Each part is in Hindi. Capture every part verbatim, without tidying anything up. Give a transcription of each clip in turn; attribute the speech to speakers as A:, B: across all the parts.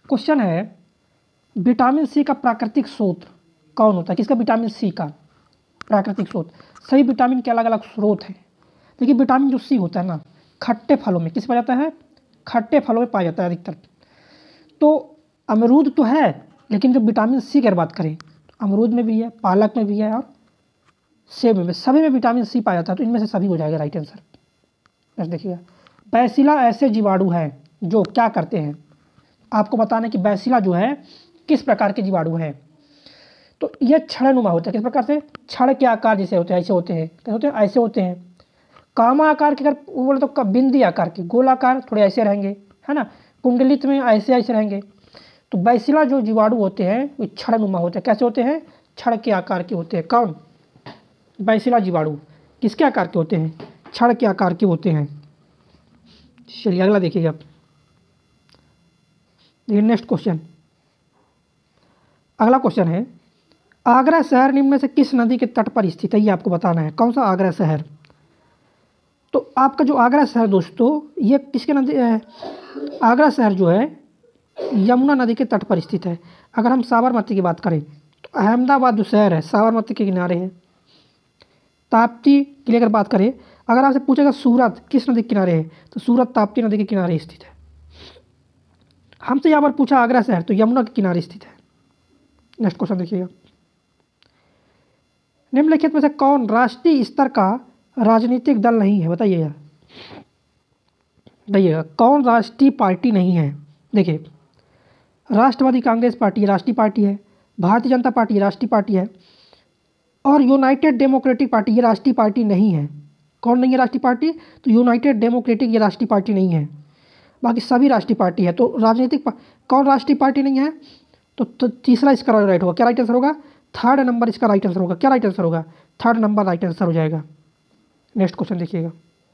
A: क्वेश्चन है, विटामिन सी का प्राकृतिक स्रोत कौन होता है? किसका विटामिन सी का प्राकृतिक स्रोत? सभी विटामिन के अलग अलग स्रोत हैं। देखिए विटामिन जो सी होता है ना, खट्टे फलों में किस पाया जाता है? खट्टे फलों में पाया जाता है अधिकतर। तो अमरूद तो है, लेकिन जो विटामिन सी की अगर बात करें तो अमरूद में भी है, पालक में भी है और सेब में, सभी में विटामिन सी पाया जाता है। तो इनमें से सभी हो जाएगा राइट आंसर। नेक्स्ट देखिएगा, बैसिला ऐसे जीवाणु हैं जो क्या करते हैं? आपको बताना है कि बैसिला जो है किस प्रकार के जीवाणु हैं। तो ये छड़नुमा होता है। किस प्रकार से? छड़ के आकार जैसे होते हैं, ऐसे होते हैं। कैसे होते हैं? ऐसे होते हैं। कामा आकार के अगर बोले तो बिंदी आकार के, गोलाकार थोड़े ऐसे रहेंगे, है ना। कुंडलित में ऐसे ऐसे रहेंगे। तो बैसिला जो जीवाणु होते हैं वो छड़नुमा होते हैं। कैसे होते हैं? छड़ के आकार के होते हैं। कौन? बैसिला जीवाणु किसके आकार के होते हैं? छड़ के आकार के होते हैं। चलिए अगला देखिएगा। देखिए नेक्स्ट क्वेश्चन, अगला क्वेश्चन है, आगरा शहर निम्न में से किस नदी के तट पर स्थित है? ये आपको बताना है। कौन सा आगरा शहर? तो आपका जो आगरा शहर दोस्तों, ये किसके नदी है? आगरा शहर जो है यमुना नदी के तट पर स्थित है। अगर हम साबरमती की बात करें तो अहमदाबाद जो शहर है साबरमती के किनारे है। ताप्ती के लिए अगर बात करें, अगर आपसे पूछेगा सूरत किस नदी के किनारे है, तो सूरत ताप्ती नदी के किनारे स्थित है। हमसे यहाँ पर पूछा आगरा शहर, तो यमुना के किनारे स्थित है। नेक्स्ट क्वेश्चन देखिएगा, निम्नलिखित में से कौन राष्ट्रीय स्तर का राजनीतिक दल नहीं है? बताइएगा बताइएगा कौन राष्ट्रीय पार्टी नहीं है? देखिए राष्ट्रवादी कांग्रेस पार्टी राष्ट्रीय पार्टी है, भारतीय जनता पार्टी राष्ट्रीय पार्टी है, और यूनाइटेड डेमोक्रेटिक पार्टी ये राष्ट्रीय पार्टी नहीं है। कौन नहीं है राष्ट्रीय पार्टी? तो यूनाइटेड डेमोक्रेटिक ये राष्ट्रीय पार्टी नहीं है। बाकी सभी राष्ट्रीय पार्टी है। तो राजनीतिक कौन राष्ट्रीय पार्टी नहीं है? तो, तो तीसरा इसका राइट होगा। क्या राइट आंसर होगा? थर्ड नंबर इसका राइट आंसर होगा। क्या राइट आंसर होगा? थर्ड नंबर राइट आंसर हो जाएगा। नेक्स्ट क्वेश्चन देखिएगा,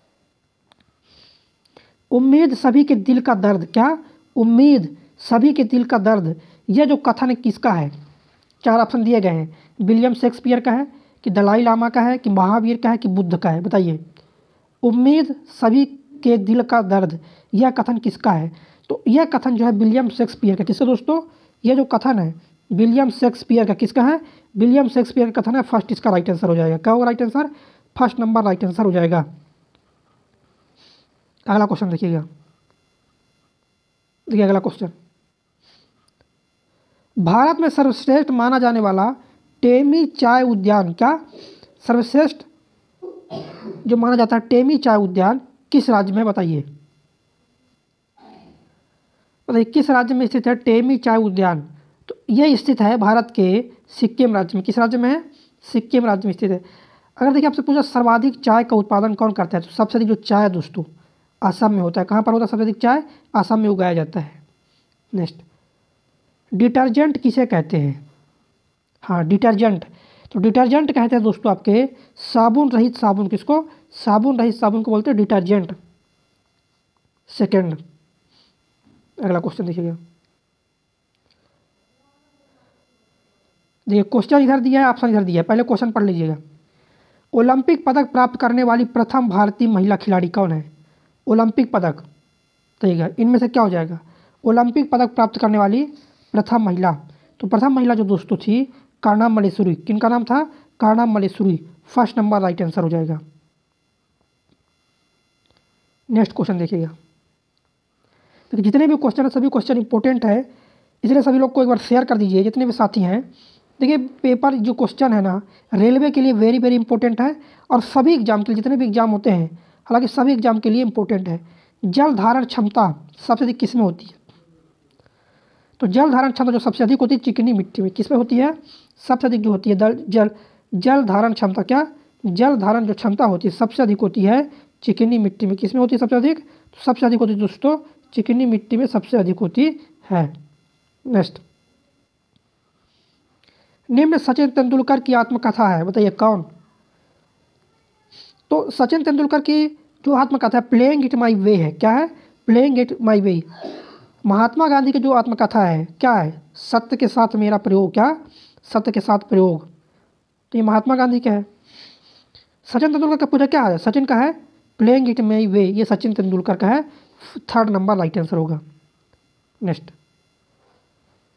A: उम्मीद सभी के दिल का दर्द। क्या? उम्मीद सभी के दिल का दर्द, यह जो कथन है किसका है? चार ऑप्शन दिए गए हैं, विलियम शेक्सपियर का है कि दलाई लामा का है कि महावीर का है कि बुद्ध का है? बताइए, उम्मीद सभी के दिल का दर्द, यह कथन किसका है? तो यह कथन जो है विलियम शेक्सपियर का। किसका दोस्तों? यह जो कथन है विलियम शेक्सपियर का। किसका है? विलियम शेक्सपियर का कथन है। फर्स्ट इसका राइट आंसर हो जाएगा। क्या होगा right answer? First number right answer हो जाएगा। अगला क्वेश्चन देखिएगा, देखिए अगला क्वेश्चन, भारत में सर्वश्रेष्ठ माना जाने वाला टेमी चाय उद्यान, क्या सर्वश्रेष्ठ जो माना जाता है टेमी चाय उद्यान किस राज्य में? बताइए बताइए किस राज्य में स्थित है टेमी चाय उद्यान? तो यह स्थित है भारत के सिक्किम राज्य में। किस राज्य में है? सिक्किम राज्य में स्थित है। अगर देखिए आपसे पूछा सर्वाधिक चाय का उत्पादन कौन करता है, तो सबसे अधिक जो चाय है दोस्तों आसाम में होता है। कहाँ पर होता है सबसे अधिक चाय? आसाम में उगाया जाता है। नेक्स्ट, डिटर्जेंट किसे कहते हैं? हाँ डिटर्जेंट, तो डिटर्जेंट कहते हैं दोस्तों आपके साबुन रहित साबुन। किसको? साबुन रहित साबुन को बोलते हैं डिटर्जेंट। सेकेंड, अगला क्वेश्चन देखिएगा, देखिए क्वेश्चन इधर दिया है, ऑप्शन इधर दिया है। पहले क्वेश्चन पढ़ लीजिएगा। ओलंपिक पदक प्राप्त करने वाली प्रथम भारतीय महिला खिलाड़ी कौन है? ओलंपिक पदक, देखिएगा इनमें से क्या हो जाएगा? ओलंपिक पदक प्राप्त करने वाली प्रथम महिला, तो प्रथम महिला जो दोस्तों थी कारनाम मलेश्वरी। किनका नाम था? Karnam Malleswari. First number right answer हो जाएगा। नेक्स्ट क्वेश्चन देखिएगा, तो जितने भी क्वेश्चन है सभी क्वेश्चन इंपॉर्टेंट है, इसलिए सभी लोग को एक बार शेयर कर दीजिए जितने भी साथी हैं। देखिए पेपर जो क्वेश्चन है ना रेलवे के लिए वेरी वेरी इंपॉर्टेंट है, और सभी एग्जाम के लिए जितने भी एग्जाम होते हैं, हालांकि सभी एग्जाम के लिए इंपॉर्टेंट है। जल धारण क्षमता सबसे अधिक किस में होती है? तो जल धारण क्षमता जो सबसे अधिक होती है चिकनी मिट्टी में। किस में होती है? सबसे अधिक जो होती है दल जल जल धारण क्षमता, क्या जल धारण जो क्षमता होती है सबसे अधिक होती है चिकनी मिट्टी में। किस में होती है सबसे अधिक? तो सबसे अधिक होती है दोस्तों चिकनी मिट्टी में सबसे अधिक होती है। नेक्स्ट, निम्न सचिन तेंदुलकर की आत्मकथा है, बताइए कौन? तो सचिन तेंदुलकर की जो आत्मकथा है प्लेइंग इट माई वे है। क्या है? Playing it my way. Mahatma Gandhi की जो आत्मकथा है क्या है? सत्य के साथ मेरा प्रयोग। क्या? सत्य के साथ प्रयोग। तो ये महात्मा गांधी का है। सचिन तेंदुलकर का पूछा क्या है? सचिन का है प्लेइंग इट माई वे, ये सचिन तेंदुलकर का है। थर्ड नंबर राइट आंसर होगा। नेक्स्ट,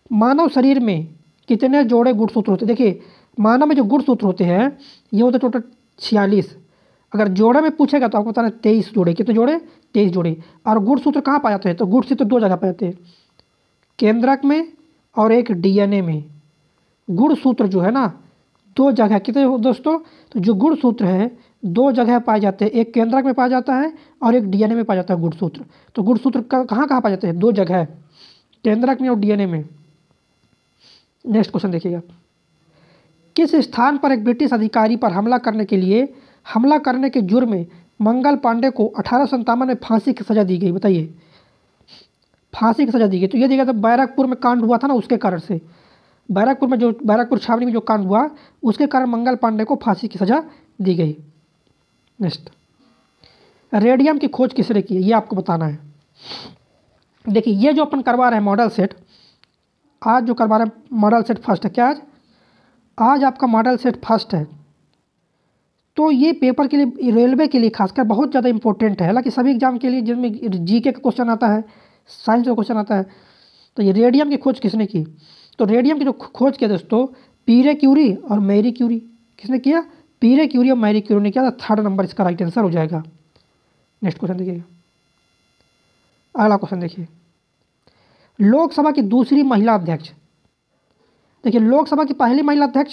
A: मानव शरीर में कितने जोड़े गुणसूत्र होते हैं? देखिए मानव में जो गुणसूत्र होते हैं ये होते टोटल छियालीस। अगर जोड़े में पूछेगा तो आपको बताना तेईस जोड़े। कितने जोड़े? तेईस जोड़े। और गुणसूत्र कहाँ पाए जाते हैं? तो गुणसूत्र दो जगह पाए जाते हैं, केंद्रक में और एक डीएनए में। गुणसूत्र जो है ना दो जगह, कितने दोस्तों? तो जो गुणसूत्र है दो जगह पाए जाते हैं, एक केंद्रक में पाया जाता है और एक डीएनए में पाया जाता है गुणसूत्र। तो गुणसूत्र कहाँ कहाँ पाए जाते हैं? दो जगह, केंद्रक में और डीएनए में। नेक्स्ट क्वेश्चन देखिएगा, किस स्थान पर एक ब्रिटिश अधिकारी पर हमला करने के लिए हमला करने के जुर्म में मंगल पांडे को अठारह सौ संतावन में फांसी की सजा दी गई? बताइए, फांसी की सजा दी गई। तो ये देखिए तो बैरकपुर में कांड हुआ था ना, उसके कारण से, बैरकपुर में जो बैरकपुर छावनी में जो कांड हुआ उसके कारण मंगल पांडे को फांसी की सजा दी गई। नेक्स्ट, रेडियम की खोज किसने की है? ये आपको बताना है। देखिए ये जो अपन करवा रहे हैं मॉडल सेट, आज जो करवा रहे हैं मॉडल सेट फर्स्ट है। क्या आज आज आपका मॉडल सेट फर्स्ट है। तो ये पेपर के लिए, रेलवे के लिए खासकर बहुत ज़्यादा इंपॉर्टेंट है। हालांकि सभी एग्जाम के लिए जिनमें जीके का क्वेश्चन आता है, साइंस का क्वेश्चन आता है। तो ये रेडियम की खोज किसने की? तो रेडियम की जो खोज किया दोस्तों पीरे क्यूरी और मैरी क्यूरी। किसने किया? पीरे क्यूरी और मैरी क्यूरी ने किया था। थर्ड नंबर इसका राइट आंसर हो जाएगा। नेक्स्ट क्वेश्चन देखिएगा, अगला क्वेश्चन देखिए, लोकसभा की दूसरी महिला अध्यक्ष। देखिए लोकसभा की पहली महिला अध्यक्ष,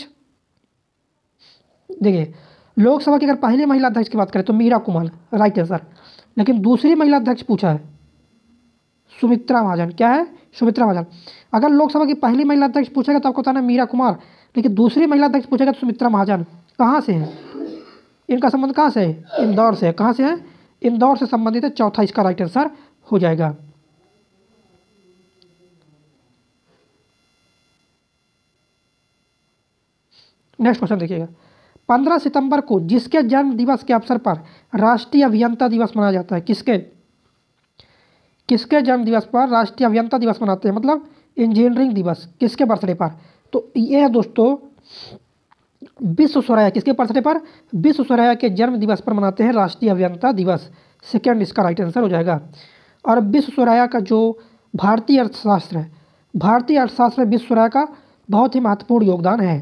A: देखिए लोकसभा की अगर पहली महिला अध्यक्ष की बात करें तो मीरा कुमार राइट आंसर। लेकिन दूसरी महिला अध्यक्ष पूछा है सुमित्रा महाजन। क्या है? सुमित्रा महाजन। अगर लोकसभा की पहली महिला अध्यक्ष पूछेगा तो आपको बताना मीरा कुमार, लेकिन दूसरी महिला अध्यक्ष पूछेगा तो सुमित्रा महाजन। कहाँ से है? इनका संबंध कहाँ से है? इंदौर से है। कहाँ से है? इंदौर से संबंधित है। चौथा इसका राइट आंसर हो जाएगा। नेक्स्ट क्वेश्चन देखिएगा, पंद्रह सितंबर को जिसके जन्म दिवस के अवसर पर राष्ट्रीय अभियंता दिवस मनाया जाता है? किसके किसके जन्म दिवस पर राष्ट्रीय अभियंता दिवस मनाते हैं? मतलब इंजीनियरिंग दिवस। किसके बर्थडे पर? तो ये है दोस्तों विश्व स्वराया। किसके बर्थडे पर? विश्व स्वराया के जन्म दिवस पर मनाते हैं राष्ट्रीय अभियंता दिवस। सेकेंड इसका राइट आंसर हो जाएगा। और विश्व स्वराया का जो भारतीय अर्थशास्त्र है, भारतीय अर्थशास्त्र में विश्व स्वराया का बहुत ही महत्वपूर्ण योगदान है।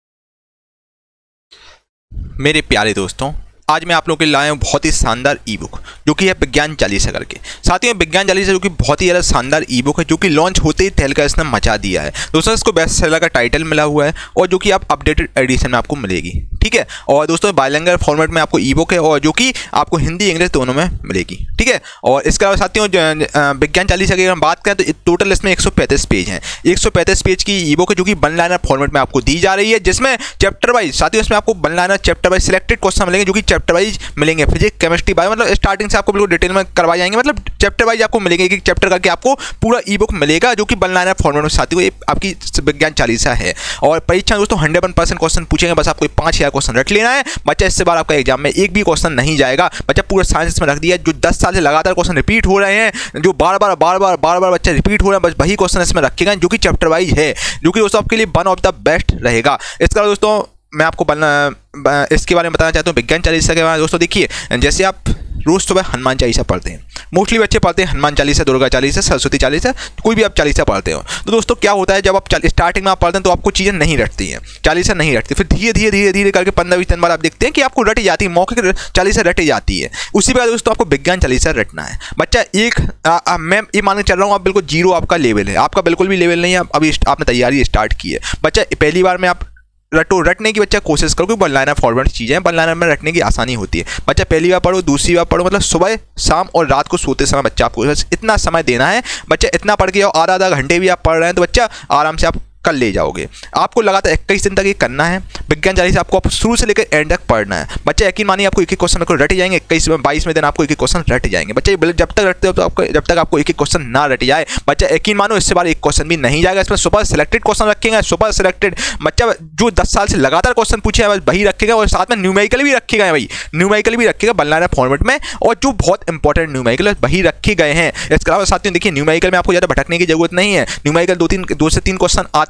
B: मेरे प्यारे दोस्तों, आज मैं आप लोगों के लिए लाया हूँ बहुत ही शानदार ई बुक जो कि है विज्ञान चालीसा करके। साथियों विज्ञान चालीसा जो कि बहुत ही ज़्यादा शानदार ई बुक है जो कि लॉन्च होते ही तहलका इसने मचा दिया है। दोस्तों इसको बेस्ट सेलर का टाइटल मिला हुआ है और जो कि आप अपडेटेड एडिशन में आपको मिलेगी, ठीक है। और दोस्तों बाइलिंगुअल फॉर्मेट में आपको ई बुक है और जो कि आपको हिंदी इंग्लिश दोनों में मिलेगी, ठीक है। और इसके अलावा साथियों विज्ञान चालीसा की अगर हम बात करें तो टोटल इसमें एक सौ पैंतीस पेज हैं। एक सौ पैंतीस पेज की ई बुक है जो कि वन लाइनर फॉर्मेट में आपको दी जा रही है, जिसमें चैप्टर वाइज साथियों इसमें आपको one liner chapter wise selected question मिलेंगे जो कि चैप्टर वाइज मिलेंगे। फिजिक्स केमिस्ट्री बायो, मतलब स्टार्टिंग से आपको बिल्कुल डिटेल में करवाए जाएंगे, मतलब चैप्टर वाइज आपको मिलेंगे। एक एक चैप्टर करके आपको पूरा ई बुक मिलेगा जो कि वन लाइनर फॉर्मेट में साथियों ये आपकी विज्ञान चालीसा है। और परीक्षा दोस्तों हंड्रेड वन परसेंट क्वेश्चन पूछेंगे, बस आपको पाँच हजार क्वेश्चन रट लेना है बच्चा। इससे बार आपका एग्जाम में एक भी क्वेश्चन नहीं जाएगा बच्चा। पूरा साइंस में रख दिया, जो दस साल से लगातार क्वेश्चन रिपीट हो रहे हैं, जो बार बार बार बार बार बार बच्चा रिपीट हो रहे हैं, बस वही क्वेश्चन इसमें रखेगा जो कि चैप्टर वाइज है, जो कि दोस्तों आपके लिए वन ऑफ द बेस्ट रहेगा। इसके अलावा दोस्तों मैं आपको बनना इसके बारे में बताना चाहता हूँ विज्ञान चालीसा के बारे में। दोस्तों देखिए, जैसे आप रोज सुबह हनुमान चालीसा पढ़ते हैं, मोस्टली बच्चे पढ़ते हैं हनुमान चालीसा, दुर्गा चालीसा, सरस्वती चालीसा, कोई भी आप चालीसा पढ़ते हो। तो दोस्तों क्या होता है, जब आप स्टार्टिंग में आप पढ़ते हैं तो आपको चीज़ें नहीं रटती हैं, चालीसा नहीं रटती। फिर धीरे धीरे धीरे धीरे करके पंद्रह बीस दिन बाद आप देखते हैं कि आपको रटी जाती है, मौके की चालीसा रटी जाती है। उसी प्रकार दोस्तों आपको विज्ञान चालीसा रटना है बच्चा। एक आ, आ, मैं ये मानने चल रहा हूँ आप बिल्कुल जीरो आपका लेवल है, आपका बिल्कुल भी लेवल नहीं है, अभी आपने तैयारी स्टार्ट की है बच्चा। पहली बार में आप रटो, रटने की बच्चा कोशिश करो, क्योंकि वन लाइनर फॉर्मेट चीज़ें हैं, वन लाइनर में रटने की आसानी होती है बच्चा। पहली बार पढ़ो, दूसरी बार पढ़ो, मतलब सुबह शाम और रात को सोते समय बच्चा आपको इतना समय देना है बच्चा। इतना पढ़ के आधा आधा घंटे भी आप पढ़ रहे हैं तो बच्चा आराम से आप कल ले जाओगे। आपको लगातार इक्कीस दिन तक ये करना है विज्ञान चालीसा, आपको आप शुरू से लेकर एंड तक पढ़ना है बच्चा। यकीन मानिए आपको एक एक क्वेश्चन को रट जाएंगे, इक्कीस में बाईसवें दिन आपको एक एक क्वेश्चन रट जाएंगे बच्चा। जब तक रटते हो तो आपको, जब तक आपको एक एक क्वेश्चन ना रट जाए बच्चा, यकीन मानो इससे बार एक क्वेश्चन भी नहीं जाएगा। इसमें सुपर सिलेक्टेड क्वेश्चन रखेंगे, सुपर सिलेक्टेड बच्चा जो दस साल से लगातार क्वेश्चन पूछे हैं वही रखेगा, और साथ में न्यूमेरिकल भी रखे गए, वही न्यूमेरिकल भी रखेगा वन लाइनर फॉर्मेट में, और जो बहुत इंपॉर्टेंट न्यूमेरिकल वही रखे गए हैं। इसके अलावा साथियों देखिए, न्यूमेरिकल में आपको ज़्यादा भटकने की जरूरत नहीं है। न्यूमेरिकल दो तीन दो से तीन क्वेश्चन आते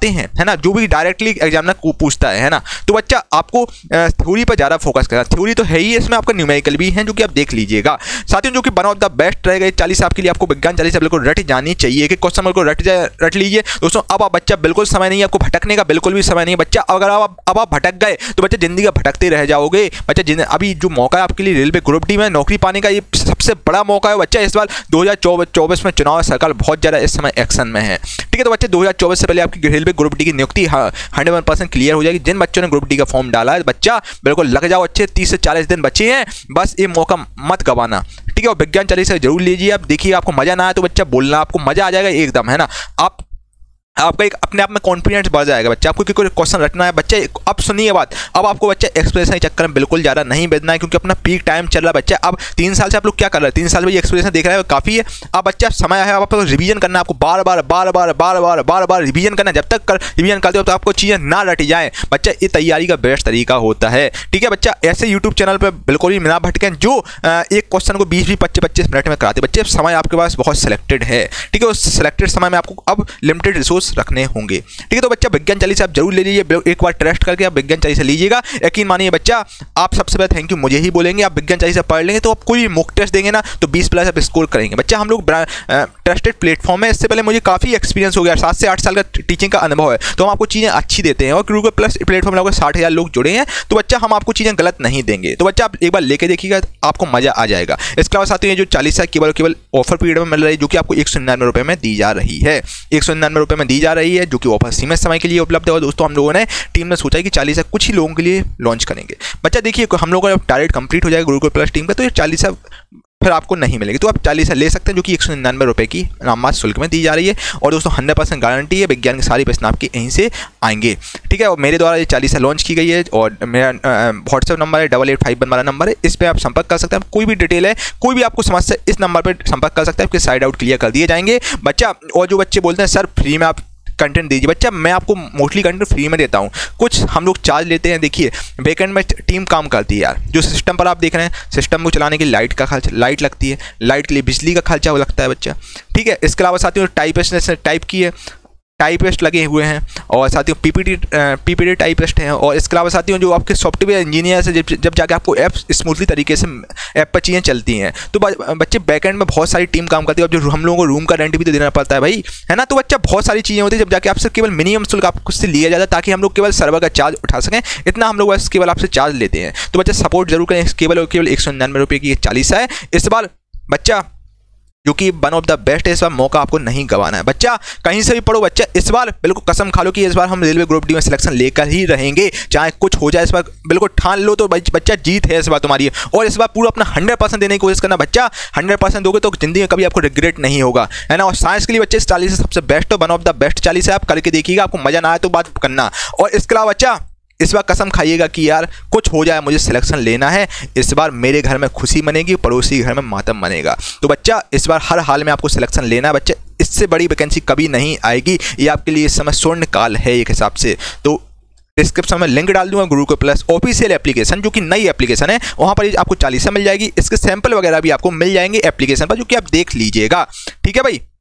B: आते हैं, है ना, जो भी डायरेक्टली एग्जामिनर को पूछता है है ना, तो बच्चा आपको थ्योरी पर ज़्यादा फोकस करना। थ्योरी तो है ही, इसमें आपका न्यूमेरिकल भी है जो कि आप देख लीजिएगा। साथियों जो कि वन ऑफ द बेस्ट रहेगा चालीस आपके लिए, आपको विज्ञान चालीस बिल्कुल रट जानी चाहिए कि क्वेश्चन बिल्कुल रट जाए, रट लीजिए दोस्तों। अब आप बच्चा बिल्कुल समय नहीं है आपको भटकने का, बिल्कुल भी समय नहीं है बच्चा। अगर आप अब आप भटक गए तो बच्चा जिंदगी का भटकते रह जाओगे बच्चा। जिन अभी जो मौका है आपके लिए रेलवे ग्रुप डी में नौकरी पाने का, ये सबसे बड़ा मौका है बच्चा। इस बार दो हज़ार चौबीस में चुनाव सरकार बहुत ज़्यादा इस समय एक्शन में है, ठीक है। तो बच्चे दो हज़ार चौबीस से पहले आपकी रेलवे ग्रुप डी की नियुक्ति हंड्रेड वन परसेंट क्लियर हो जाएगी। जिन बच्चों ने ग्रुप डी का फॉर्म डाला है बच्चा बिल्कुल लग जाओ अच्छे, तीस से चालीस दिन बचे हैं बस, ये मौका मत गवाना, ठीक है। और विज्ञान चालीसा जरूर लीजिए आप, देखिए आपको मजा ना आए तो बच्चा बोलना, आपको मजा आ जाएगा एकदम, है ना। आप आपका एक अपने आप में कॉन्फिडेंस बढ़ जाएगा बच्चा। आपको कोई क्वेश्चन रटना है बच्चे, अब सुनिए बात, अब आपको बच्चा एक्सप्रेशन के चक्कर में बिल्कुल ज़्यादा नहीं बेचना है, क्योंकि अपना पीक टाइम चल रहा है बच्चा। अब तीन साल से आप लोग क्या कर रहे हैं, तीन साल में ये एक्सप्रेशन देख रहे हैं काफ़ी है। अब बच्चा समय है, अब आपको रिवीजन करना है, आपको बार बार बार बार बार बार बार बार रिवीजन करना है। जब तक कर रिवीजन करते हो तो आपको चीज़ें ना रट जाए बच्चा, ये तैयारी का बेस्ट तरीका होता है, ठीक है बच्चा। ऐसे यूट्यूब चैनल पर बिल्कुल भी ना भटकें जो एक क्वेश्चन को बीस बीस पच्चीस पच्चीस मिनट में कराते बच्चे। समय आपके पास बहुत सिलेक्टेड है, ठीक है। उस सिलेक्टेड समय में आपको अब लिमिटेड रिसोर्स रखने होंगे, ठीक है। तो बच्चा विज्ञान चालीसा आप जरूर ले लीजिए, एक बार टेस्ट करके आप विज्ञान चालीसा लीजिएगा। यकीन मानिए बच्चा, आप सबसे पहले थैंक यू मुझे ही बोलेंगे। आप विज्ञान चालीसा पढ़ लेंगे तो आप कोई भी मॉक टेस्ट देंगे ना तो बीस प्लस आप स्कोर करेंगे बच्चा। हम लोग ट्रस्टेड प्लेटफॉर्म है, इससे पहले मुझे काफ़ी एक्सपीरियंस हो गया, सात से आठ साल का टीचिंग का अनुभव है, तो हम आपको चीज़ें अच्छी देते हैं। और गूगल प्लस प्लेटफॉर्म में साठ हज़ार लोग जुड़े हैं, तो बच्चा हम आपको चीज़ें गलत नहीं देंगे। तो बच्चा आप एक बार लेके देखिएगा, आपको मजा आ जाएगा। इसके अलावा साथियों जो चालीसा केवल केवल ऑफर पीरियड में मिल रही है, जो कि आपको एक सौ निन्यानवे रुपये में दी जा रही है, एक सौ निन्यानवे रुपये में दी जा रही है, जो कि ऑफर सीमित समय के लिए उपलब्ध है। और दोस्तों हम लोगों ने टीम ने सोचा है कि चालीसा कुछ ही लोगों के लिए लॉन्च करेंगे बच्चा। देखिए हम लोगों का टारगेट कंप्लीट हो जाएगा गुरुकुल प्लस टीम का, तो ये चालीसा फिर आपको नहीं मिलेगी, तो आप चालीसा ले सकते हैं, जो कि एक सौ निन्यानवे रुपये की नाममात्र शुल्क में दी जा रही है। और दोस्तों हंड्रेड परसेंट गारंटी है, विज्ञान के सारे प्रश्न आपके यहीं से आएंगे, ठीक है। और मेरे द्वारा ये चालीसा लॉन्च की गई है, और मेरा व्हाट्सएप नंबर है डबल एट फाइव वन वाला नंबर है, इस पर आप संपर्क कर सकते हैं। कोई भी डिटेल है, कोई भी आपको समस्या, इस नंबर पर संपर्क कर सकते हैं, आपके साइड आउट क्लियर कर दिए जाएंगे बच्चा। और जो बच्चे बोलते हैं सर फ्री में आप कंटेंट दीजिए बच्चा, मैं आपको मोस्टली कंटेंट फ्री में देता हूँ, कुछ हम लोग चार्ज लेते हैं। देखिए बैकएंड में टीम काम करती है यार, जो सिस्टम पर आप देख रहे हैं, सिस्टम को चलाने के लिए लाइट का खर्चा, लाइट लगती है, लाइट के लिए बिजली का खर्चा वो लगता है बच्चा, ठीक है। इसके अलावा साथियों टाइपिस्ट टाइप की है, टाइपिस्ट लगे हुए हैं, और साथियों पीपीटी पीपीटी टाइपिस्ट हैं। और इसके अलावा साथियों जो आपके सॉफ्टवेयर इंजीनियर से जब जब जाके आपको ऐप स्मूथली तरीके से ऐप पर चीज़ें चलती हैं, तो बच्चे बैकएंड में बहुत सारी टीम काम करती है। और जो हम लोगों को रूम का रेंट भी तो देना पड़ता है भाई, है ना। तो बच्चा बहुत सारी चीज़ें होती है, जब जाके आपसे केवल मिनिमम शुल्क आपको से लिया जाता है, ताकि हम लोग केवल सर्वर का चार्ज उठा सकें, इतना हम लोग बस केवल आपसे चार्ज लेते हैं। तो बच्चा सपोर्ट जरूर करें, केवल और केवल एक सौ निन्यानवे रुपये की चालीसा है इस बार बच्चा, जो कि वन ऑफ द बेस्ट है। इस बार मौका आपको नहीं गंवाना है बच्चा, कहीं से भी पढ़ो बच्चा, इस बार बिल्कुल कसम खा लो कि इस बार हम रेलवे ग्रुप डी में सिलेक्शन लेकर ही रहेंगे, चाहे कुछ हो जाए। इस बार बिल्कुल ठान लो तो बच्चा जीत है इस बार तुम्हारी। और इस बार पूरा अपना हंड्रेड परसेंट देने की कोशिश करना बच्चा, हंड्रेड परसेंट दोगे तो जिंदगी में कभी आपको रिग्रेट नहीं होगा, है ना। और साइंस के लिए बच्चे चालीस सबसे best, one of the best चालीस है, आप करके देखिएगा, आपको मजा ना आए तो बात करना। और इसके अलावा बच्चा इस बार कसम खाइएगा कि यार कुछ हो जाए मुझे सिलेक्शन लेना है, इस बार मेरे घर में खुशी मनेगी, पड़ोसी के घर में मातम मनेगा। तो बच्चा इस बार हर हाल में आपको सिलेक्शन लेना है बच्चा, इससे बड़ी वैकेंसी कभी नहीं आएगी, ये आपके लिए इस समय स्वर्ण काल है एक हिसाब से। तो डिस्क्रिप्शन में लिंक डाल दूंगा गुरुकुल प्लस ऑफिशियल एप्लीकेशन, जो कि नई एप्लीकेशन है, वहाँ पर आपको चालीसा मिल जाएगी, इसके सैंपल वगैरह भी आपको मिल जाएंगे एप्लीकेशन पर, जो कि आप देख लीजिएगा, ठीक है भाई।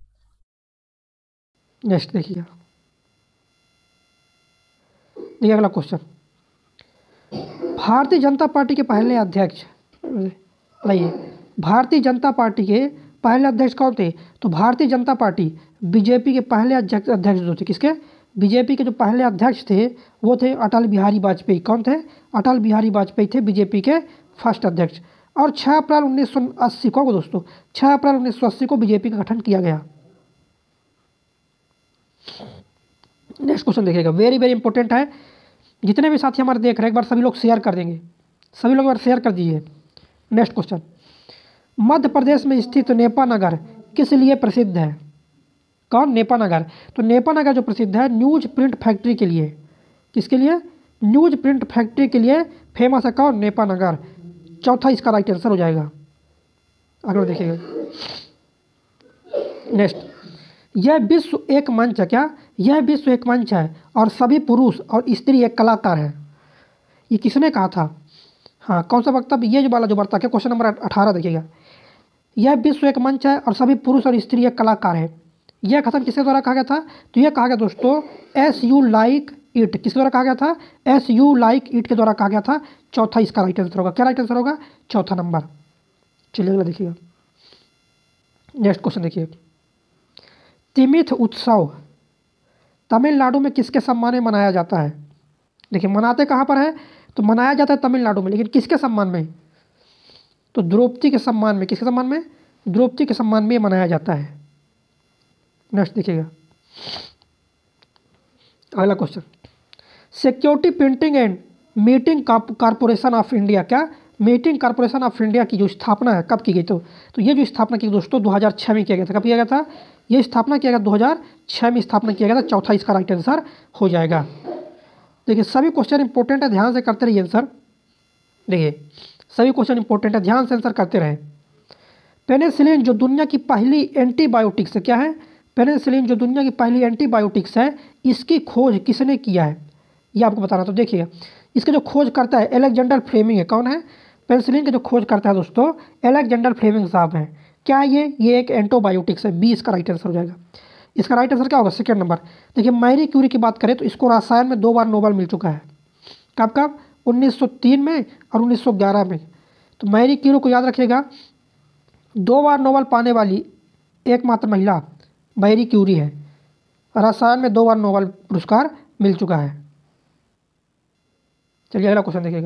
A: नेक्स्ट देखिए, देखिए अगला क्वेश्चन, भारतीय जनता पार्टी के पहले अध्यक्ष, लाइए भारतीय जनता पार्टी के पहले अध्यक्ष कौन थे? तो भारतीय जनता पार्टी बीजेपी के पहले अध्यक्ष अध्यक्ष जो थे, किसके? बीजेपी के जो पहले अध्यक्ष थे वो थे अटल बिहारी वाजपेयी। कौन थे? अटल बिहारी वाजपेयी थे बीजेपी के फर्स्ट अध्यक्ष। और छः अप्रैल उन्नीस सौ अस्सी को दोस्तों छः अप्रैल उन्नीस सौ अस्सी को बीजेपी का गठन किया गया। नेक्स्ट क्वेश्चन देखिएगा, वेरी वेरी इंपॉर्टेंट है, जितने भी साथी हमारे देख रहे हैं एक बार सभी लोग शेयर कर देंगे, सभी लोग एक बार शेयर कर दीजिए। नेक्स्ट क्वेश्चन, मध्य प्रदेश में स्थित नेपा नगर किस लिए प्रसिद्ध है? कौन? नेपा नगर। तो नेपा नगर जो प्रसिद्ध है न्यूज प्रिंट फैक्ट्री के लिए। किसके लिए? न्यूज प्रिंट फैक्ट्री के लिए फेमस है। कौन? नेपा नगर। चौथा इसका राइट आंसर हो जाएगा। अगला देखिएगा, नेक्स्ट, यह विश्व एक मंच है। क्या? यह विश्व एक मंच है और सभी पुरुष और स्त्री एक कलाकार है। ये किसने कहा था? हाँ, कौन सा वक्तव्य? ये जो वाला जो वार्ता है, क्वेश्चन नंबर अठारह देखिएगा, यह विश्व एक मंच है और सभी पुरुष और स्त्री एक कलाकार है। यह कथन किसके द्वारा कहा गया था? तो यह कहा गया दोस्तों एस यू लाइक इट, किसके द्वारा कहा गया था? एस यू लाइक इट के द्वारा कहा गया था। चौथा इसका राइट आंसर होगा। क्या राइट आंसर होगा? चौथा नंबर। चलिए अगला देखिएगा, नेक्स्ट क्वेश्चन देखिए। तिमिथ उत्सव तमिलनाडु में किसके सम्मान में मनाया जाता है? देखिए मनाते कहाँ पर है? तो मनाया जाता है तमिलनाडु में, लेकिन किसके सम्मान में? तो द्रौपदी के सम्मान में। किसके सम्मान में? द्रौपदी के सम्मान में मनाया जाता है। नेक्स्ट देखिएगा, अगला question. Security printing and minting corporation of India, क्या मीटिंग कॉरपोरेशन ऑफ इंडिया की जो स्थापना है कब की गई? तो तो ये जो स्थापना की दोस्तों दो हज़ार छह में किया गया था। कब किया गया था? ये स्थापना किया गया दो हज़ार छह में स्थापना किया गया था। चौथा इसका राइट आंसर हो जाएगा। देखिए सभी क्वेश्चन इंपॉर्टेंट है, ध्यान से करते रहिए आंसर। देखिए सभी क्वेश्चन इंपॉर्टेंट है, ध्यान से आंसर करते रहें। पेनिसिलिन जो दुनिया की पहली एंटीबायोटिक्स है, क्या है? पेनिसिलिन जो दुनिया की पहली एंटीबायोटिक्स है, इसकी खोज किसने किया है? ये आपको बताना। तो देखिए इसका जो खोज करता है अलेक्जेंडर फ्लेमिंग है। कौन है? पेनिसिलिन का जो खोज करता है दोस्तों अलेक्जेंडर फ्लेमिंग साहब हैं। क्या है ये? ये एक एंटीबायोटिक्स है। बी इसका राइट आंसर हो जाएगा। इसका राइट आंसर क्या होगा? Second number. देखिए मैरी क्यूरी की बात करें तो इसको रसायन में दो बार नोबेल मिल चुका है। कब कब? उन्नीस सौ तीन में और उन्नीस सौ ग्यारह में। तो मैरी क्यूरी को याद रखिएगा, दो बार नोबेल पाने वाली एकमात्र महिला मैरी क्यूरी है। रसायन में दो बार नोबेल पुरस्कार मिल चुका है। चलिए अगला क्वेश्चन देखिएगा।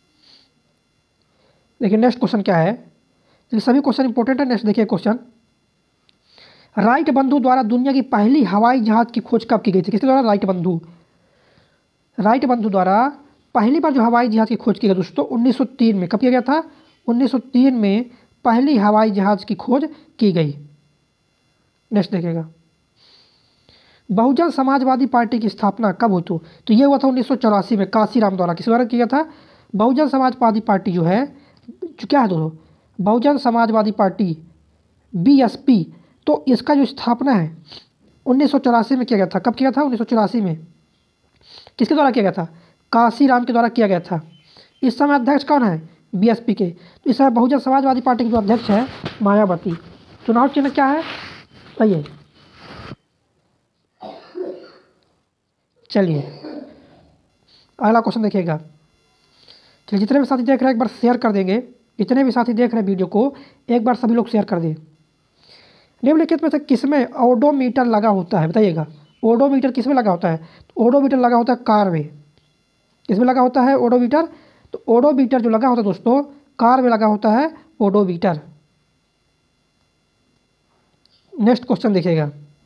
A: देखिए नेक्स्ट क्वेश्चन क्या है? ये सभी क्वेश्चन इंपॉर्टेंट है। नेक्स्ट देखिए क्वेश्चन। राइट बंधु द्वारा दुनिया की पहली हवाई जहाज की खोज कब की गई थी? किसके द्वारा? राइट बंधु। राइट बंधु द्वारा पहली बार जो हवाई जहाज की खोज की गई दोस्तों उन्नीस सौ तीन में। कब किया गया था? उन्नीस सौ तीन में पहली हवाई जहाज की खोज की गई। नेक्स्ट देखिएगा, बहुजन समाजवादी पार्टी की स्थापना कब हुई? तो ये हुआ था उन्नीस सौ चौरासी में काशीराम द्वारा। किस द्वारा किया था? बहुजन समाजवादी पार्टी जो है, जो क्या है दोस्तों, Bahujan Samajwadi party B S P. तो इसका जो स्थापना है उन्नीस सौ चौरासी में किया गया था। कब किया था? उन्नीस सौ चौरासी में। किसके द्वारा किया गया था? काशीराम के द्वारा किया गया था। इस समय अध्यक्ष कौन है? बी एस पी के। तो इस समय बहुजन समाजवादी पार्टी के जो अध्यक्ष है मायावती। चुनाव चिन्ह क्या है? आइए चलिए अगला क्वेश्चन देखिएगा। चलिए जितने भी साथी देख रहे हैं एक बार शेयर कर देंगे। जितने भी साथी देख रहे हैं वीडियो को एक बार सभी लोग शेयर कर दें। निम्नलिखित में से किसमें ओडोमीटर लगा होता है? बताइएगा ओडोमीटर किसमें लगा होता है? तो ओडोमीटर लगा होता है कार में। किसमें लगा होता है ओडोमीटर? तो ओडोमीटर जो लगा होता है दोस्तों कार में लगा होता है ओडोमीटर। नेक्स्ट क्वेश्चन देखिएगा,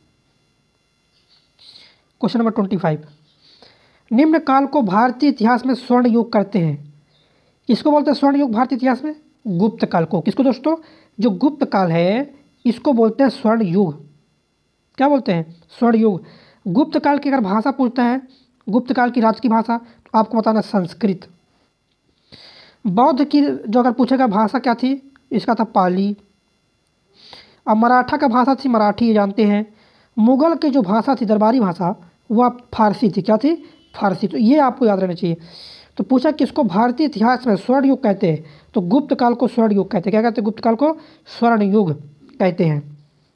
A: क्वेश्चन नंबर ट्वेंटी फाइव। निम्न काल को भारतीय इतिहास में स्वर्ण युग कहते हैं। किसको बोलते हैं स्वर्ण युग भारतीय इतिहास में? गुप्त काल को। किसको दोस्तों? जो गुप्त काल है इसको बोलते हैं स्वर्ण युग। क्या बोलते हैं? स्वर्ण युग। गुप्त काल की अगर भाषा पूछता है, गुप्त काल की राज की भाषा, तो आपको बताना संस्कृत। बौद्ध की जो अगर पूछेगा भाषा क्या थी, इसका था पाली। अब मराठा का भाषा थी मराठी, ये जानते हैं। मुगल की जो भाषा थी दरबारी भाषा, वह फारसी थी। क्या थी? फारसी। तो ये आपको याद रहना चाहिए। तो पूछा किसको भारतीय इतिहास में स्वर्ण युग कहते हैं? तो गुप्त काल को स्वर्ण युग कहते हैं। क्या कहते हैं? गुप्त काल को स्वर्ण युग कहते हैं।